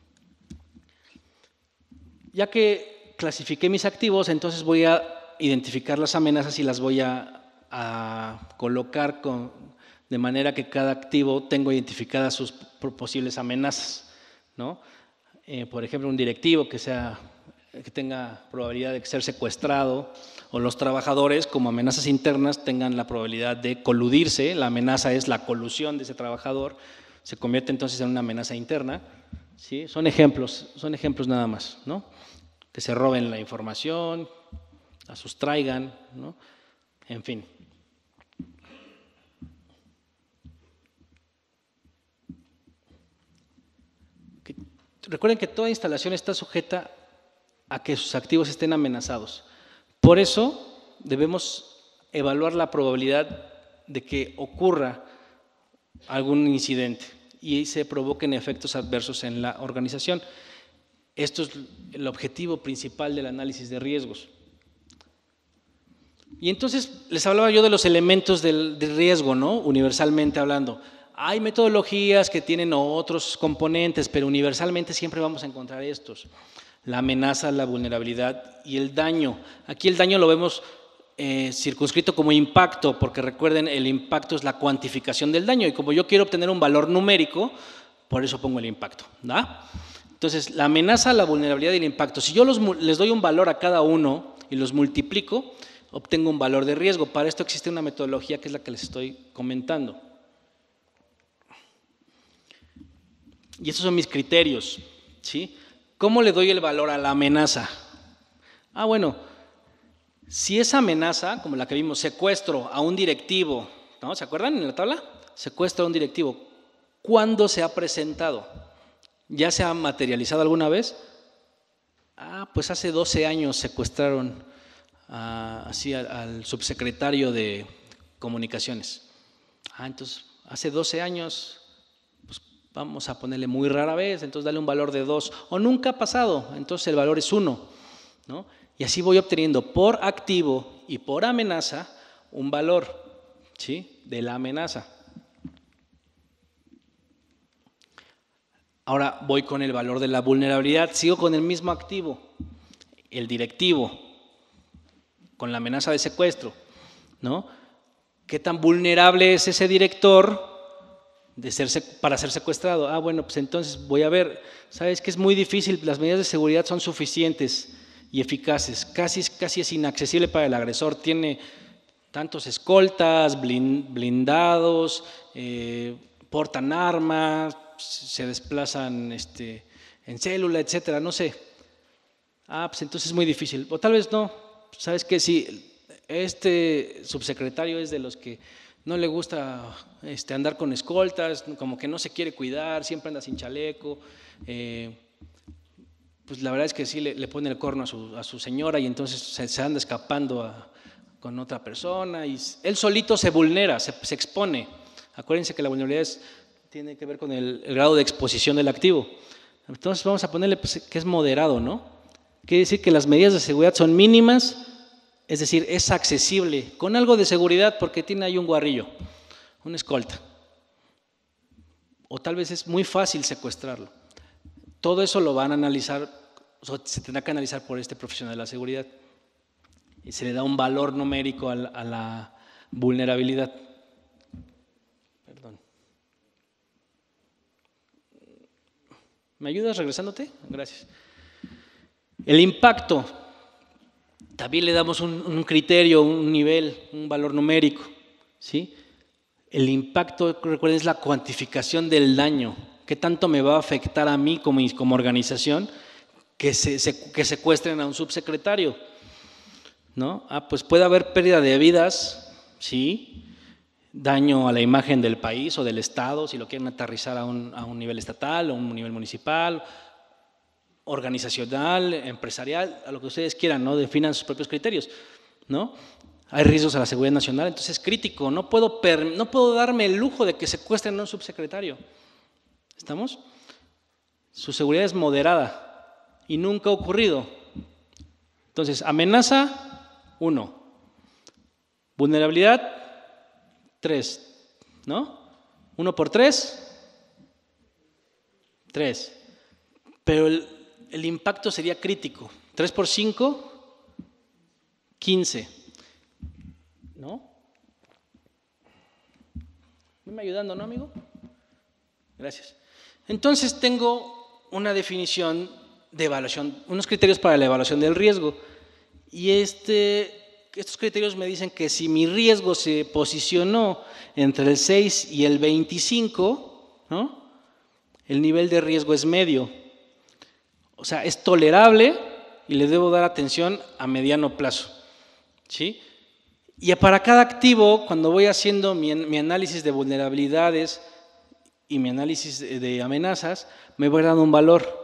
Ya que clasifiqué mis activos, entonces voy a identificar las amenazas y las voy a, a colocar con, de manera que cada activo tenga identificadas sus posibles amenazas, ¿no? Eh, por ejemplo, un directivo que, sea, que tenga probabilidad de ser secuestrado, o los trabajadores como amenazas internas tengan la probabilidad de coludirse. La amenaza es la colusión de ese trabajador, se convierte entonces en una amenaza interna, ¿sí? Son ejemplos, son ejemplos nada más, ¿no? Que se roben la información, la sustraigan, ¿no? En fin. Que, recuerden que toda instalación está sujeta a que sus activos estén amenazados. Por eso debemos evaluar la probabilidad de que ocurra algún incidente y se provoquen efectos adversos en la organización. Esto es el objetivo principal del análisis de riesgos. Y entonces les hablaba yo de los elementos del, del riesgo, ¿no? Universalmente hablando. Hay metodologías que tienen otros componentes, pero universalmente siempre vamos a encontrar estos. La amenaza, la vulnerabilidad y el daño. Aquí el daño lo vemos eh, circunscrito como impacto, porque recuerden, el impacto es la cuantificación del daño, y como yo quiero obtener un valor numérico, por eso pongo el impacto, ¿da? Entonces, la amenaza, la vulnerabilidad y el impacto. Si yo los, les doy un valor a cada uno y los multiplico, obtengo un valor de riesgo. Para esto existe una metodología que es la que les estoy comentando. Y estos son mis criterios, ¿sí? ¿Cómo le doy el valor a la amenaza? Ah, bueno, si esa amenaza, como la que vimos, secuestro a un directivo, ¿no? ¿Se acuerdan en la tabla? Secuestro a un directivo. ¿Cuándo se ha presentado? ¿Ya se ha materializado alguna vez? Ah, pues hace doce años secuestraron a, así al, al subsecretario de Comunicaciones. Ah, entonces, hace doce años... vamos a ponerle muy rara vez, entonces dale un valor de dos, o nunca ha pasado, entonces el valor es uno, ¿no? Y así voy obteniendo por activo y por amenaza un valor, ¿sí? De la amenaza. Ahora voy con el valor de la vulnerabilidad, sigo con el mismo activo, el directivo, con la amenaza de secuestro, ¿no? ¿Qué tan vulnerable es ese director de ser, para ser secuestrado? Ah, bueno, pues entonces voy a ver, sabes que es muy difícil, las medidas de seguridad son suficientes y eficaces, casi, casi es inaccesible para el agresor, tiene tantos escoltas, blindados, eh, portan armas, se desplazan este, en célula, etcétera, no sé. Ah, pues entonces es muy difícil, o tal vez no, sabes que si este subsecretario es de los que no le gusta este, andar con escoltas, como que no se quiere cuidar, siempre anda sin chaleco, eh, pues la verdad es que sí le, le pone el corno a su, a su señora y entonces se, se anda escapando a, con otra persona y él solito se vulnera, se, se expone. Acuérdense que la vulnerabilidad es, tiene que ver con el, el grado de exposición del activo. Entonces vamos a ponerle pues, que es moderado, ¿no? Quiere decir que las medidas de seguridad son mínimas. Es decir, es accesible, con algo de seguridad porque tiene ahí un guarrillo, una escolta. O tal vez es muy fácil secuestrarlo. Todo eso lo van a analizar, o se tendrá que analizar por este profesional de la seguridad. Y se le da un valor numérico a la, a la vulnerabilidad. Perdón. ¿Me ayudas regresándote? Gracias. El impacto. También le damos un, un criterio, un nivel, un valor numérico, ¿sí? El impacto, recuerden, es la cuantificación del daño. ¿Qué tanto me va a afectar a mí como, como organización que, se, se, que secuestren a un subsecretario? ¿No? Ah, pues puede haber pérdida de vidas, ¿sí? Daño a la imagen del país o del Estado, si lo quieren aterrizar a un, a un nivel estatal o un nivel municipal, organizacional, empresarial, a lo que ustedes quieran, ¿no? Definan sus propios criterios, ¿no? Hay riesgos a la seguridad nacional, entonces es crítico, no puedo, per, no puedo darme el lujo de que secuestren a un subsecretario. ¿Estamos? Su seguridad es moderada y nunca ha ocurrido. Entonces, amenaza, Uno, vulnerabilidad, tres, ¿no? Uno por tres, tres. Pero el, el impacto sería crítico. Tres por cinco, quince. ¿No? ¿Me ayudando, no, amigo? Gracias. Entonces tengo una definición de evaluación, unos criterios para la evaluación del riesgo. Y este, estos criterios me dicen que si mi riesgo se posicionó entre el seis y el veinticinco, ¿no?, el nivel de riesgo es medio. O sea, es tolerable y le debo dar atención a mediano plazo, ¿sí? Y para cada activo, cuando voy haciendo mi, mi análisis de vulnerabilidades y mi análisis de, de amenazas, me voy dando un valor.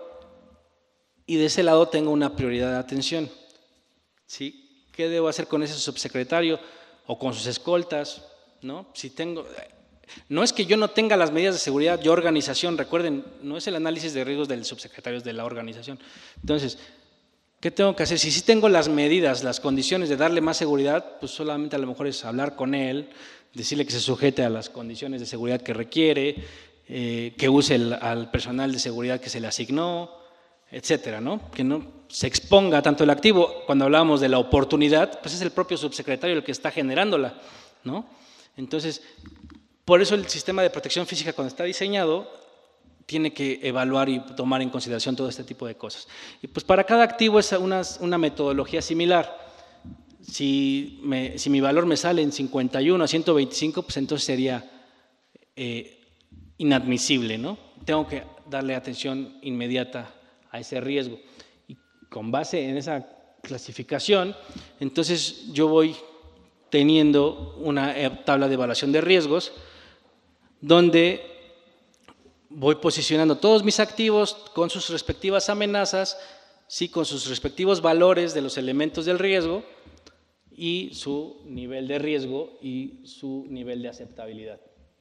Y de ese lado tengo una prioridad de atención, ¿sí? ¿Qué debo hacer con ese subsecretario o con sus escoltas? ¿No? Si tengo, no es que yo no tenga las medidas de seguridad de organización, recuerden, no es el análisis de riesgos del subsecretario, es de la organización. Entonces, ¿qué tengo que hacer? Si sí tengo las medidas, las condiciones de darle más seguridad, pues solamente a lo mejor es hablar con él, decirle que se sujete a las condiciones de seguridad que requiere, eh, que use el, al personal de seguridad que se le asignó, etcétera, ¿no? Que no se exponga tanto el activo. Cuando hablábamos de la oportunidad, pues es el propio subsecretario el que está generándola, ¿no? Entonces, por eso el sistema de protección física, cuando está diseñado, tiene que evaluar y tomar en consideración todo este tipo de cosas. Y pues para cada activo es una, una metodología similar. Si, me, si mi valor me sale en cincuenta y uno a ciento veinticinco, pues entonces sería eh, inadmisible, ¿no? Tengo que darle atención inmediata a ese riesgo. Y con base en esa clasificación, entonces yo voy teniendo una tabla de evaluación de riesgos donde voy posicionando todos mis activos con sus respectivas amenazas, sí, con sus respectivos valores de los elementos del riesgo y su nivel de riesgo y su nivel de aceptabilidad.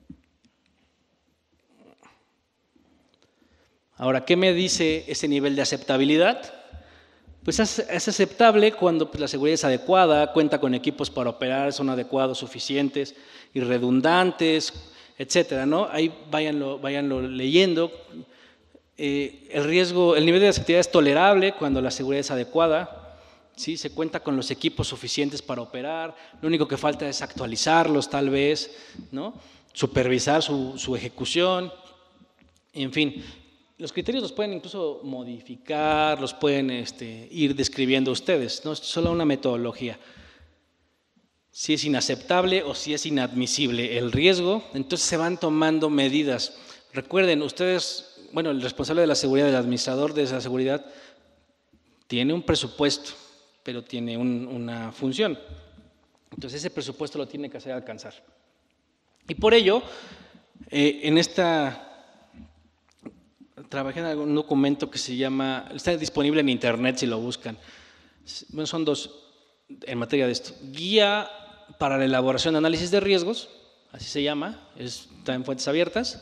Ahora, ¿qué me dice ese nivel de aceptabilidad? Pues es, es aceptable cuando pues, la seguridad es adecuada, cuenta con equipos para operar, son adecuados, suficientes y redundantes, etcétera, ¿no? Ahí váyanlo, váyanlo leyendo. Eh, el riesgo, el nivel de aceptabilidad es tolerable cuando la seguridad es adecuada, ¿sí? Se cuenta con los equipos suficientes para operar, lo único que falta es actualizarlos tal vez, ¿no? Supervisar su, su ejecución, en fin. Los criterios los pueden incluso modificar, los pueden este, ir describiendo ustedes, no es solo una metodología. Si es inaceptable o si es inadmisible el riesgo, entonces se van tomando medidas. Recuerden, ustedes, bueno, el responsable de la seguridad, el administrador de esa seguridad, tiene un presupuesto, pero tiene un, una función. Entonces ese presupuesto lo tiene que hacer alcanzar. Y por ello, eh, en esta... Trabajé en un documento que se llama, está disponible en internet si lo buscan. Bueno, son dos en materia de esto. Guía para la elaboración de análisis de riesgos, así se llama, está en fuentes abiertas.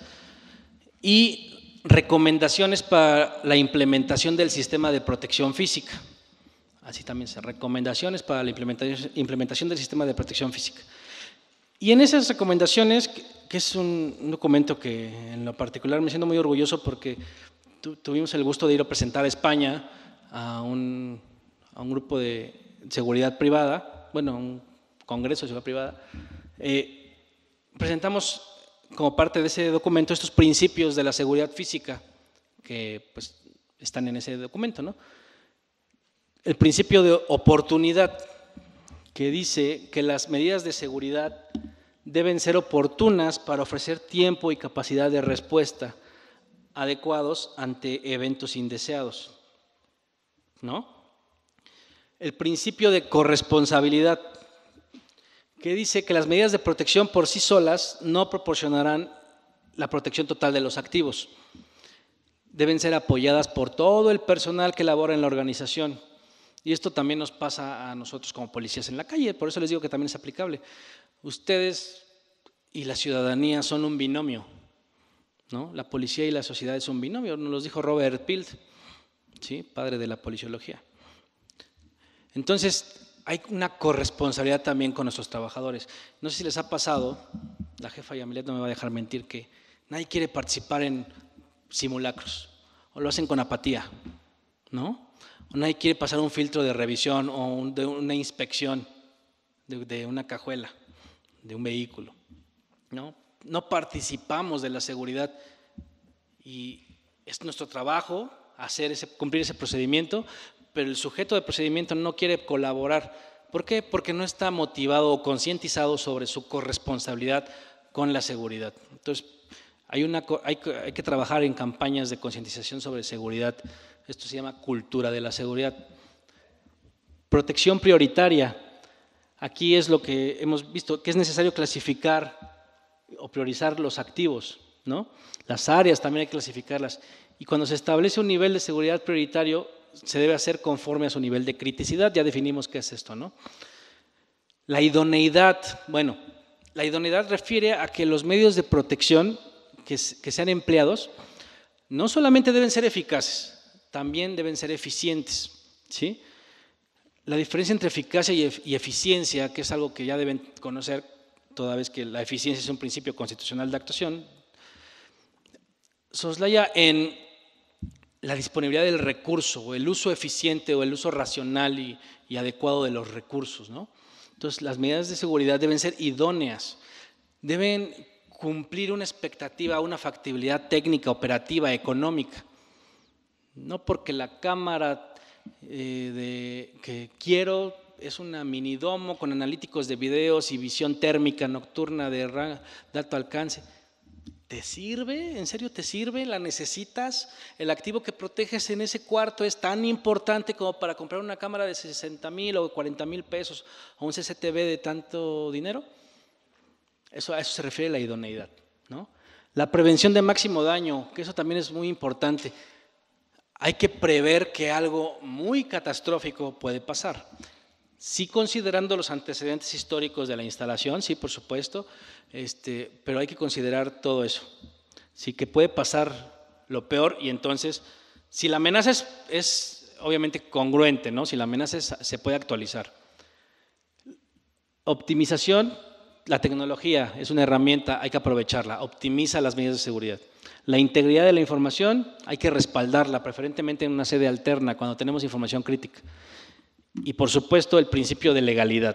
Y recomendaciones para la implementación del sistema de protección física. Así también se recomendaciones para la implementación, implementación del sistema de protección física. Y en esas recomendaciones, que es un documento que en lo particular me siento muy orgulloso porque tu, tuvimos el gusto de ir a presentar a España a un, a un grupo de seguridad privada, bueno, un congreso de seguridad privada. Eh, presentamos como parte de ese documento estos principios de la seguridad física que pues, están en ese documento, ¿no? El principio de oportunidad, que dice que las medidas de seguridad deben ser oportunas para ofrecer tiempo y capacidad de respuesta adecuados ante eventos indeseados, ¿no? El principio de corresponsabilidad, que dice que las medidas de protección por sí solas no proporcionarán la protección total de los activos. Deben ser apoyadas por todo el personal que labora en la organización. Y esto también nos pasa a nosotros como policías en la calle, por eso les digo que también es aplicable. Ustedes y la ciudadanía son un binomio, ¿no? La policía y la sociedad es un binomio, nos lo dijo Robert Peel, ¿sí? Padre de la policiología. Entonces, hay una corresponsabilidad también con nuestros trabajadores. No sé si les ha pasado, la jefa Yamilet no me va a dejar mentir, que nadie quiere participar en simulacros, o lo hacen con apatía, ¿no? O nadie quiere pasar un filtro de revisión o un, de una inspección de, de una cajuela, de un vehículo, ¿no? No participamos de la seguridad y es nuestro trabajo hacer ese, cumplir ese procedimiento, pero el sujeto de procedimiento no quiere colaborar. ¿Por qué? Porque no está motivado o concientizado sobre su corresponsabilidad con la seguridad. Entonces, hay, una, hay, hay que trabajar en campañas de concientización sobre seguridad. Esto se llama cultura de la seguridad. Protección prioritaria. Aquí es lo que hemos visto, que es necesario clasificar o priorizar los activos, ¿no? Las áreas también hay que clasificarlas. Y cuando se establece un nivel de seguridad prioritario, se debe hacer conforme a su nivel de criticidad. Ya definimos qué es esto, ¿no? La idoneidad. Bueno, la idoneidad refiere a que los medios de protección que, que sean empleados no solamente deben ser eficaces, también deben ser eficientes, ¿sí? La diferencia entre eficacia y eficiencia, que es algo que ya deben conocer, toda vez que la eficiencia es un principio constitucional de actuación, soslaya en la disponibilidad del recurso, o el uso eficiente o el uso racional y, y adecuado de los recursos, ¿no? Entonces, las medidas de seguridad deben ser idóneas, deben cumplir una expectativa, una factibilidad técnica, operativa, económica. No porque la cámara eh, de, que quiero es una minidomo con analíticos de videos y visión térmica nocturna de, de alto alcance. ¿Te sirve? ¿En serio te sirve? ¿La necesitas? ¿El activo que proteges en ese cuarto es tan importante como para comprar una cámara de sesenta mil o cuarenta mil pesos o un C C T V de tanto dinero? Eso, a eso se refiere la idoneidad, ¿no? La prevención de máximo daño, que eso también es muy importante. Hay que prever que algo muy catastrófico puede pasar. Sí, considerando los antecedentes históricos de la instalación, sí, por supuesto, este, pero hay que considerar todo eso. Sí, que puede pasar lo peor y entonces, si la amenaza es, es obviamente congruente, ¿no? Si la amenaza es, se puede actualizar. Optimización, la tecnología es una herramienta, hay que aprovecharla, optimiza las medidas de seguridad. La integridad de la información hay que respaldarla, preferentemente en una sede alterna, cuando tenemos información crítica. Y por supuesto el principio de legalidad,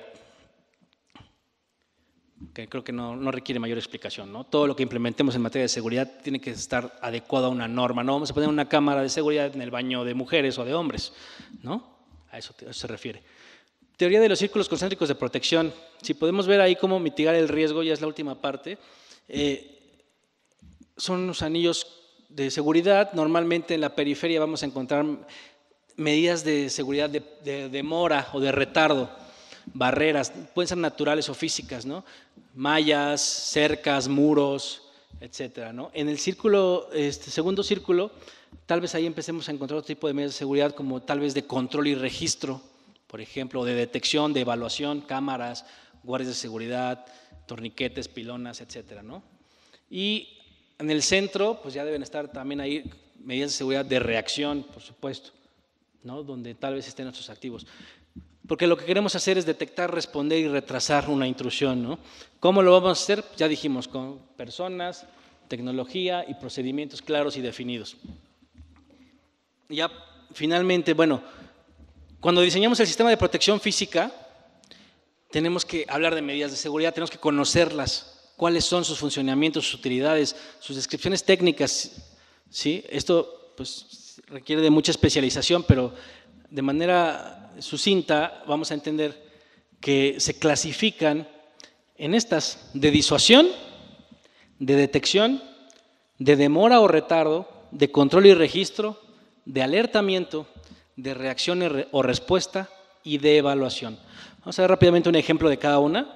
que creo que no, no requiere mayor explicación, ¿no? Todo lo que implementemos en materia de seguridad tiene que estar adecuado a una norma. No vamos a poner una cámara de seguridad en el baño de mujeres o de hombres, ¿no? A eso, a eso se refiere. Teoría de los círculos concéntricos de protección. Si podemos ver ahí cómo mitigar el riesgo, ya es la última parte. Eh, son unos anillos de seguridad. Normalmente en la periferia vamos a encontrar medidas de seguridad de, de demora o de retardo, barreras, pueden ser naturales o físicas, ¿no? Mallas, cercas, muros, etcétera, ¿no? En el círculo, este segundo círculo, tal vez ahí empecemos a encontrar otro tipo de medidas de seguridad, como tal vez de control y registro, por ejemplo, de detección, de evaluación, cámaras, guardias de seguridad, torniquetes, pilonas, etcétera, ¿no? Y en el centro, pues ya deben estar también ahí medidas de seguridad de reacción, por supuesto, ¿no? Donde tal vez estén nuestros activos. Porque lo que queremos hacer es detectar, responder y retrasar una intrusión, ¿no? ¿Cómo lo vamos a hacer? Ya dijimos, con personas, tecnología y procedimientos claros y definidos. Y ya finalmente, bueno, cuando diseñamos el sistema de protección física, tenemos que hablar de medidas de seguridad, tenemos que conocerlas, cuáles son sus funcionamientos, sus utilidades, sus descripciones técnicas, ¿sí? Esto pues requiere de mucha especialización, pero de manera sucinta vamos a entender que se clasifican en estas de disuasión, de detección, de demora o retardo, de control y registro, de alertamiento, de reacción o respuesta y de evaluación. Vamos a ver rápidamente un ejemplo de cada una.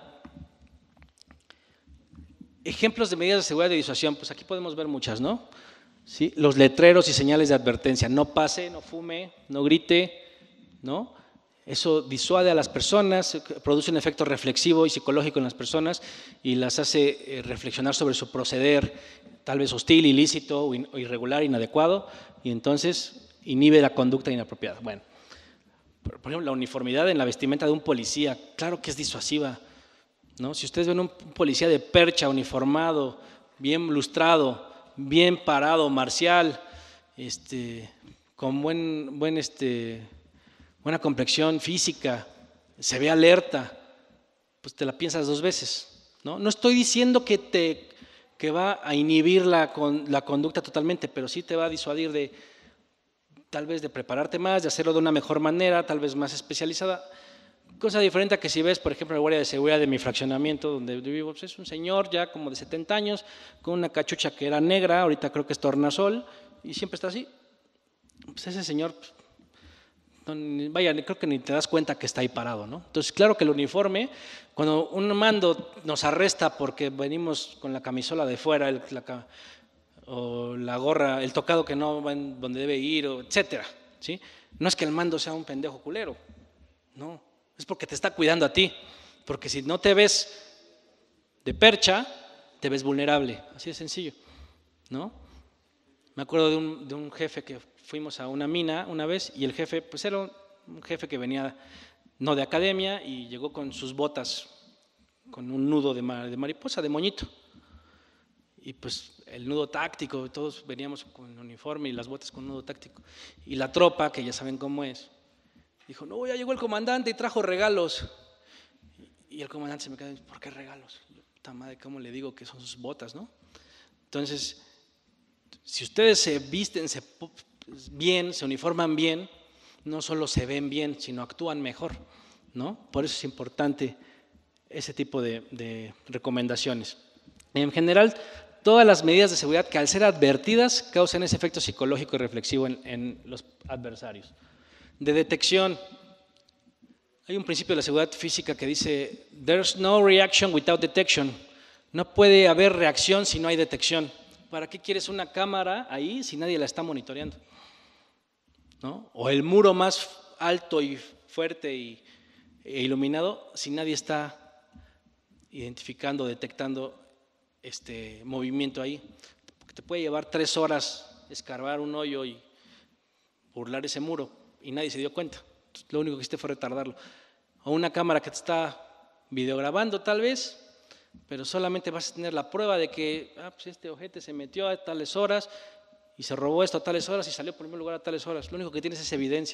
Ejemplos de medidas de seguridad de disuasión, pues aquí podemos ver muchas, ¿no? ¿Sí? Los letreros y señales de advertencia, no pase, no fume, no grite, ¿no? Eso disuade a las personas, produce un efecto reflexivo y psicológico en las personas y las hace reflexionar sobre su proceder, tal vez hostil, ilícito o irregular, inadecuado, y entonces inhibe la conducta inapropiada. Bueno, Por ejemplo, la uniformidad en la vestimenta de un policía, claro que es disuasiva, ¿no? Si ustedes ven un policía de percha, uniformado, bien lustrado, bien parado, marcial, este, con buen, buen, este, buena complexión física, se ve alerta, pues te la piensas dos veces, ¿no? No estoy diciendo que, te, que va a inhibir la, la conducta totalmente, pero sí te va a disuadir de, tal vez de prepararte más, de hacerlo de una mejor manera, tal vez más especializada. Cosa diferente a que si ves, por ejemplo, el guardia de seguridad de mi fraccionamiento donde vivo, pues es un señor ya como de setenta años, con una cachucha que era negra, ahorita creo que es tornasol, y siempre está así. Pues ese señor, pues, no, vaya, creo que ni te das cuenta que está ahí parado, ¿no? Entonces, claro que el uniforme, cuando un mando nos arresta porque venimos con la camisola de fuera, el, la, o la gorra, el tocado que no va en donde debe ir, o etcétera, ¿sí? No es que el mando sea un pendejo culero, no. Es porque te está cuidando a ti, porque si no te ves de percha, te ves vulnerable, así de sencillo, ¿no? Me acuerdo de un, de un jefe que fuimos a una mina una vez y el jefe, pues era un jefe que venía no de academia y llegó con sus botas, con un nudo de, mar, de mariposa, de moñito, y pues el nudo táctico, todos veníamos con uniforme y las botas con nudo táctico, y la tropa, que ya saben cómo es, dijo, no, ya llegó el comandante y trajo regalos. Y el comandante se me quedó, ¿por qué regalos? Yo, puta madre, ¿cómo le digo que son sus botas, no? Entonces, si ustedes se visten se, bien, se uniforman bien, no solo se ven bien, sino actúan mejor, ¿no? Por eso es importante ese tipo de, de recomendaciones. En general, todas las medidas de seguridad que al ser advertidas causan ese efecto psicológico y reflexivo en, en los adversarios. De detección, hay un principio de la seguridad física que dice there's no reaction without detection. No puede haber reacción si no hay detección. ¿Para qué quieres una cámara ahí si nadie la está monitoreando? ¿No? O el muro más alto y fuerte y, e iluminado si nadie está identificando, detectando este movimiento ahí. Porque te puede llevar tres horas escarbar un hoyo y burlar ese muro y nadie se dio cuenta. Entonces, lo único que hiciste fue retardarlo. O una cámara que te está videograbando tal vez, pero solamente vas a tener la prueba de que ah, pues este ojete se metió a tales horas y se robó esto a tales horas y salió por primer lugar a tales horas. Lo único que tienes es evidencia,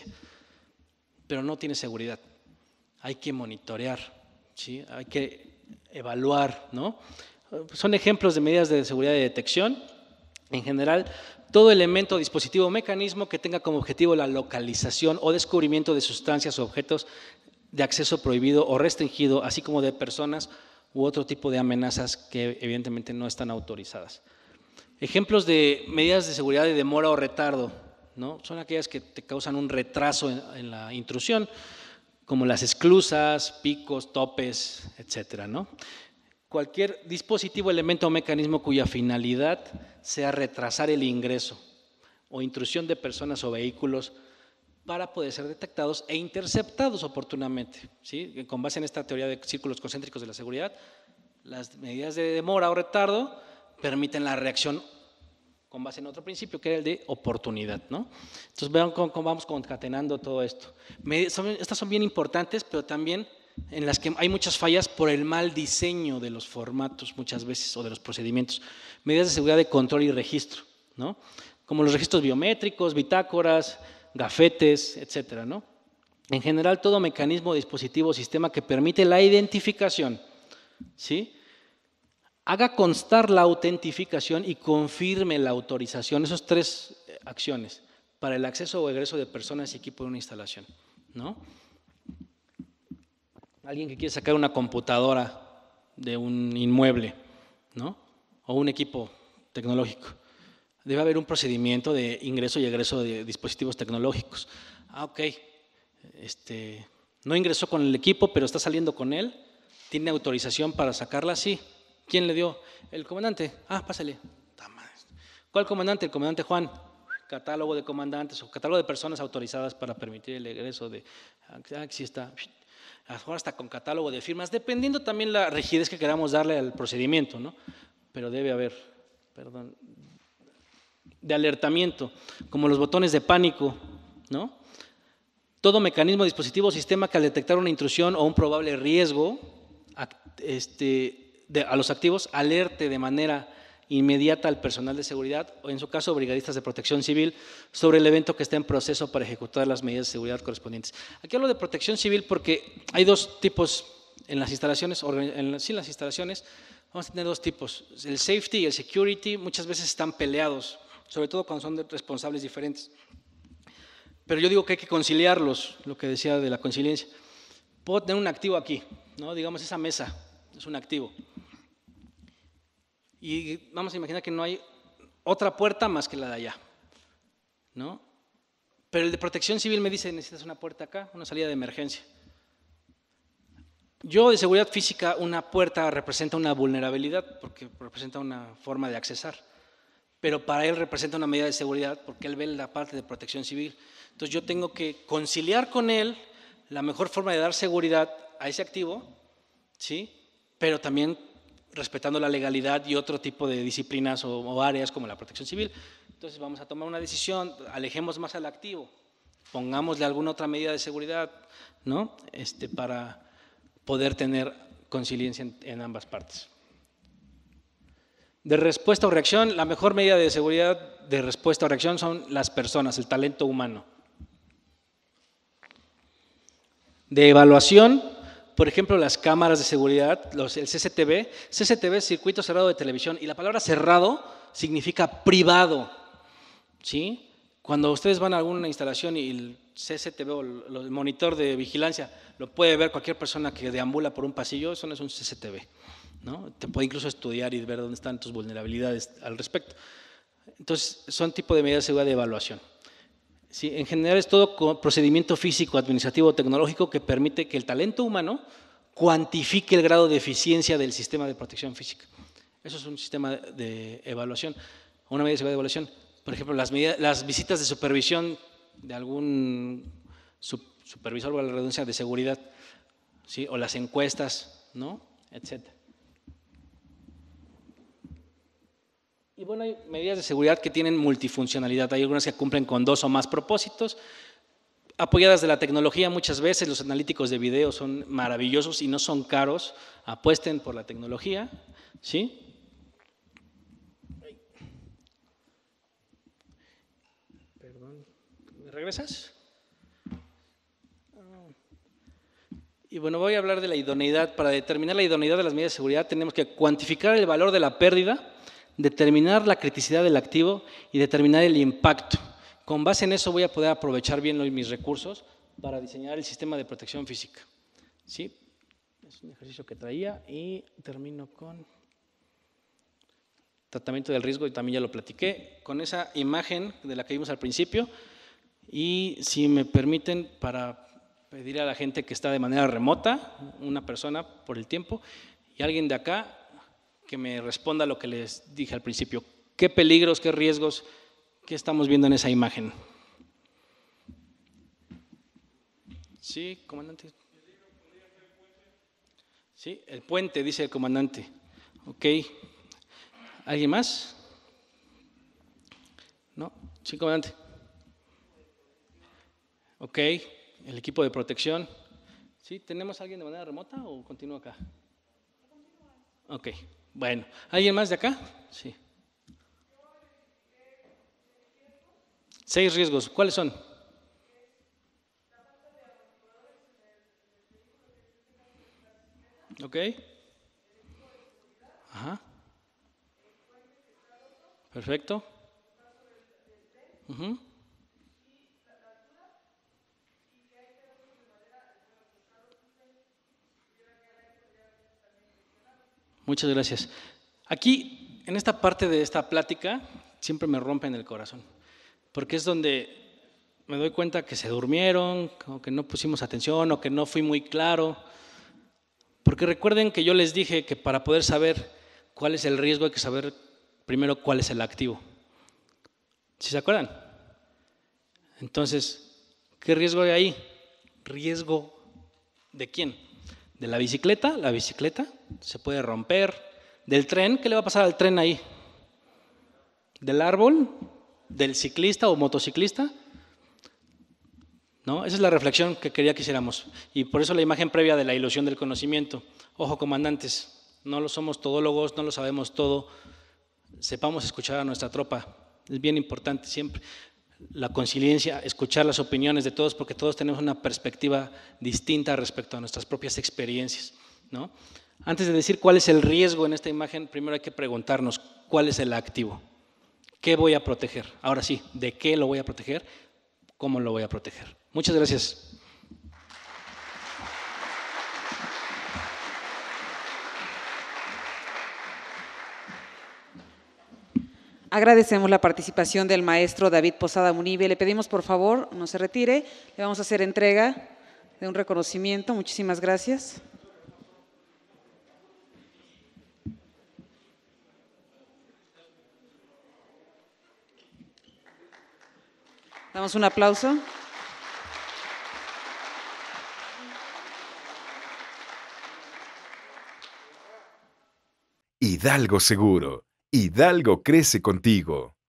pero no tienes seguridad. Hay que monitorear, ¿sí? Hay que evaluar, ¿no? Son ejemplos de medidas de seguridad de detección. En general, todo elemento, dispositivo o mecanismo que tenga como objetivo la localización o descubrimiento de sustancias o objetos de acceso prohibido o restringido, así como de personas u otro tipo de amenazas que evidentemente no están autorizadas. Ejemplos de medidas de seguridad de demora o retardo, ¿no? Son aquellas que te causan un retraso en, en la intrusión, como las esclusas, picos, topes, etcétera, ¿no? Cualquier dispositivo, elemento o mecanismo cuya finalidad sea retrasar el ingreso o intrusión de personas o vehículos para poder ser detectados e interceptados oportunamente, ¿sí? Con base en esta teoría de círculos concéntricos de la seguridad, las medidas de demora o retardo permiten la reacción con base en otro principio que era el de oportunidad, ¿no? Entonces vean cómo, cómo vamos concatenando todo esto. Estas son bien importantes, pero también en las que hay muchas fallas por el mal diseño de los formatos muchas veces o de los procedimientos. Medidas de seguridad de control y registro, ¿no? Como los registros biométricos, bitácoras, gafetes, etcétera, ¿no? En general, todo mecanismo, dispositivo o sistema que permite la identificación, ¿sí? Haga constar la autentificación y confirme la autorización, esas tres acciones, para el acceso o egreso de personas y equipo de una instalación, ¿no? Alguien que quiere sacar una computadora de un inmueble, ¿no? O un equipo tecnológico. Debe haber un procedimiento de ingreso y egreso de dispositivos tecnológicos. Ah, ok. Este, no ingresó con el equipo, pero está saliendo con él. ¿Tiene autorización para sacarla? Sí. ¿Quién le dio? El comandante. Ah, pásale. ¿Cuál comandante? El comandante Juan. Catálogo de comandantes o catálogo de personas autorizadas para permitir el egreso de... Ah, aquí está. Ahora hasta con catálogo de firmas, dependiendo también la rigidez que queramos darle al procedimiento, ¿no? Pero debe haber, perdón, de alertamiento, como los botones de pánico, ¿no? todo mecanismo, dispositivo o sistema que al detectar una intrusión o un probable riesgo este, de, a los activos alerte de manera inmediata al personal de seguridad o en su caso brigadistas de protección civil sobre el evento que está en proceso para ejecutar las medidas de seguridad correspondientes. Aquí hablo de protección civil porque hay dos tipos en las instalaciones, en, sí, en las instalaciones vamos a tener dos tipos, el safety y el security muchas veces están peleados, sobre todo cuando son de responsables diferentes. Pero yo digo que hay que conciliarlos, lo que decía de la conciliencia. Puedo tener un activo aquí, ¿no? Digamos esa mesa es un activo. Y vamos a imaginar que no hay otra puerta más que la de allá, ¿no? Pero el de protección civil me dice, necesitas una puerta acá, una salida de emergencia. Yo de seguridad física, una puerta representa una vulnerabilidad porque representa una forma de accesar. Pero para él representa una medida de seguridad porque él ve la parte de protección civil. Entonces yo tengo que conciliar con él la mejor forma de dar seguridad a ese activo, ¿sí? Pero también respetando la legalidad y otro tipo de disciplinas o, o áreas como la protección civil. Entonces vamos a tomar una decisión, alejemos más al activo, pongámosle alguna otra medida de seguridad, ¿no? Este, para poder tener conciliencia en, en ambas partes. De respuesta o reacción, la mejor medida de seguridad de respuesta o reacción son las personas, el talento humano. De evaluación, por ejemplo, las cámaras de seguridad, los, el C C T V. C C T V es circuito cerrado de televisión y la palabra cerrado significa privado, ¿sí? Cuando ustedes van a alguna instalación y el C C T V o el monitor de vigilancia lo puede ver cualquier persona que deambula por un pasillo, eso no es un C C T V, ¿no? Te puede incluso estudiar y ver dónde están tus vulnerabilidades al respecto. Entonces, son tipo de medidas de seguridad de evaluación. Sí, en general es todo procedimiento físico, administrativo o tecnológico que permite que el talento humano cuantifique el grado de eficiencia del sistema de protección física. Eso es un sistema de evaluación, una medida de seguridad de evaluación. Por ejemplo, las, medidas, las visitas de supervisión de algún supervisor o la redundancia de seguridad, ¿sí? O las encuestas, ¿no? Etcétera. Y bueno, hay medidas de seguridad que tienen multifuncionalidad. Hay algunas que cumplen con dos o más propósitos. Apoyadas de la tecnología muchas veces, los analíticos de video son maravillosos y no son caros. Apuesten por la tecnología, ¿sí? Perdón, ¿me regresas? Y bueno, voy a hablar de la idoneidad. Para determinar la idoneidad de las medidas de seguridad tenemos que cuantificar el valor de la pérdida, determinar la criticidad del activo y determinar el impacto. Con base en eso voy a poder aprovechar bien mis recursos para diseñar el sistema de protección física. ¿Sí? Es un ejercicio que traía y termino con tratamiento del riesgo y también ya lo platiqué con esa imagen de la que vimos al principio y si me permiten para pedir a la gente que está de manera remota, una persona por el tiempo y alguien de acá que me responda lo que les dije al principio. ¿Qué peligros, qué riesgos, qué estamos viendo en esa imagen? Sí, comandante. Sí, el puente, dice el comandante. Ok. ¿Alguien más? ¿No? Sí, comandante. Ok, el equipo de protección. ¿Sí? ¿Tenemos a alguien de manera remota o continúo acá? Ok. Bueno, ¿alguien más de acá? Sí. Seis riesgos. ¿Cuáles son? Ok. Ajá. Perfecto. Uh-huh. Muchas gracias. Aquí, en esta parte de esta plática, siempre me rompen el corazón, porque es donde me doy cuenta que se durmieron, o que no pusimos atención, o que no fui muy claro. Porque recuerden que yo les dije que para poder saber cuál es el riesgo hay que saber primero cuál es el activo. ¿Sí se acuerdan? Entonces, ¿qué riesgo hay ahí? ¿Riesgo de quién? De la bicicleta, la bicicleta se puede romper. Del tren, ¿qué le va a pasar al tren ahí? Del árbol, del ciclista o motociclista. ¿no? Esa es la reflexión que quería que hiciéramos. Y por eso la imagen previa de la ilusión del conocimiento. Ojo, comandantes, no lo somos todólogos, no lo sabemos todo. Sepamos escuchar a nuestra tropa. Es bien importante siempre la conciliencia, escuchar las opiniones de todos, porque todos tenemos una perspectiva distinta respecto a nuestras propias experiencias, ¿no? Antes de decir cuál es el riesgo en esta imagen, primero hay que preguntarnos cuál es el activo. ¿Qué voy a proteger? Ahora sí, ¿de qué lo voy a proteger? ¿Cómo lo voy a proteger? Muchas gracias. Agradecemos la participación del maestro David Posada Munive. Le pedimos, por favor, no se retire. Le vamos a hacer entrega de un reconocimiento. Muchísimas gracias. Damos un aplauso. Hidalgo Seguro. Hidalgo crece contigo.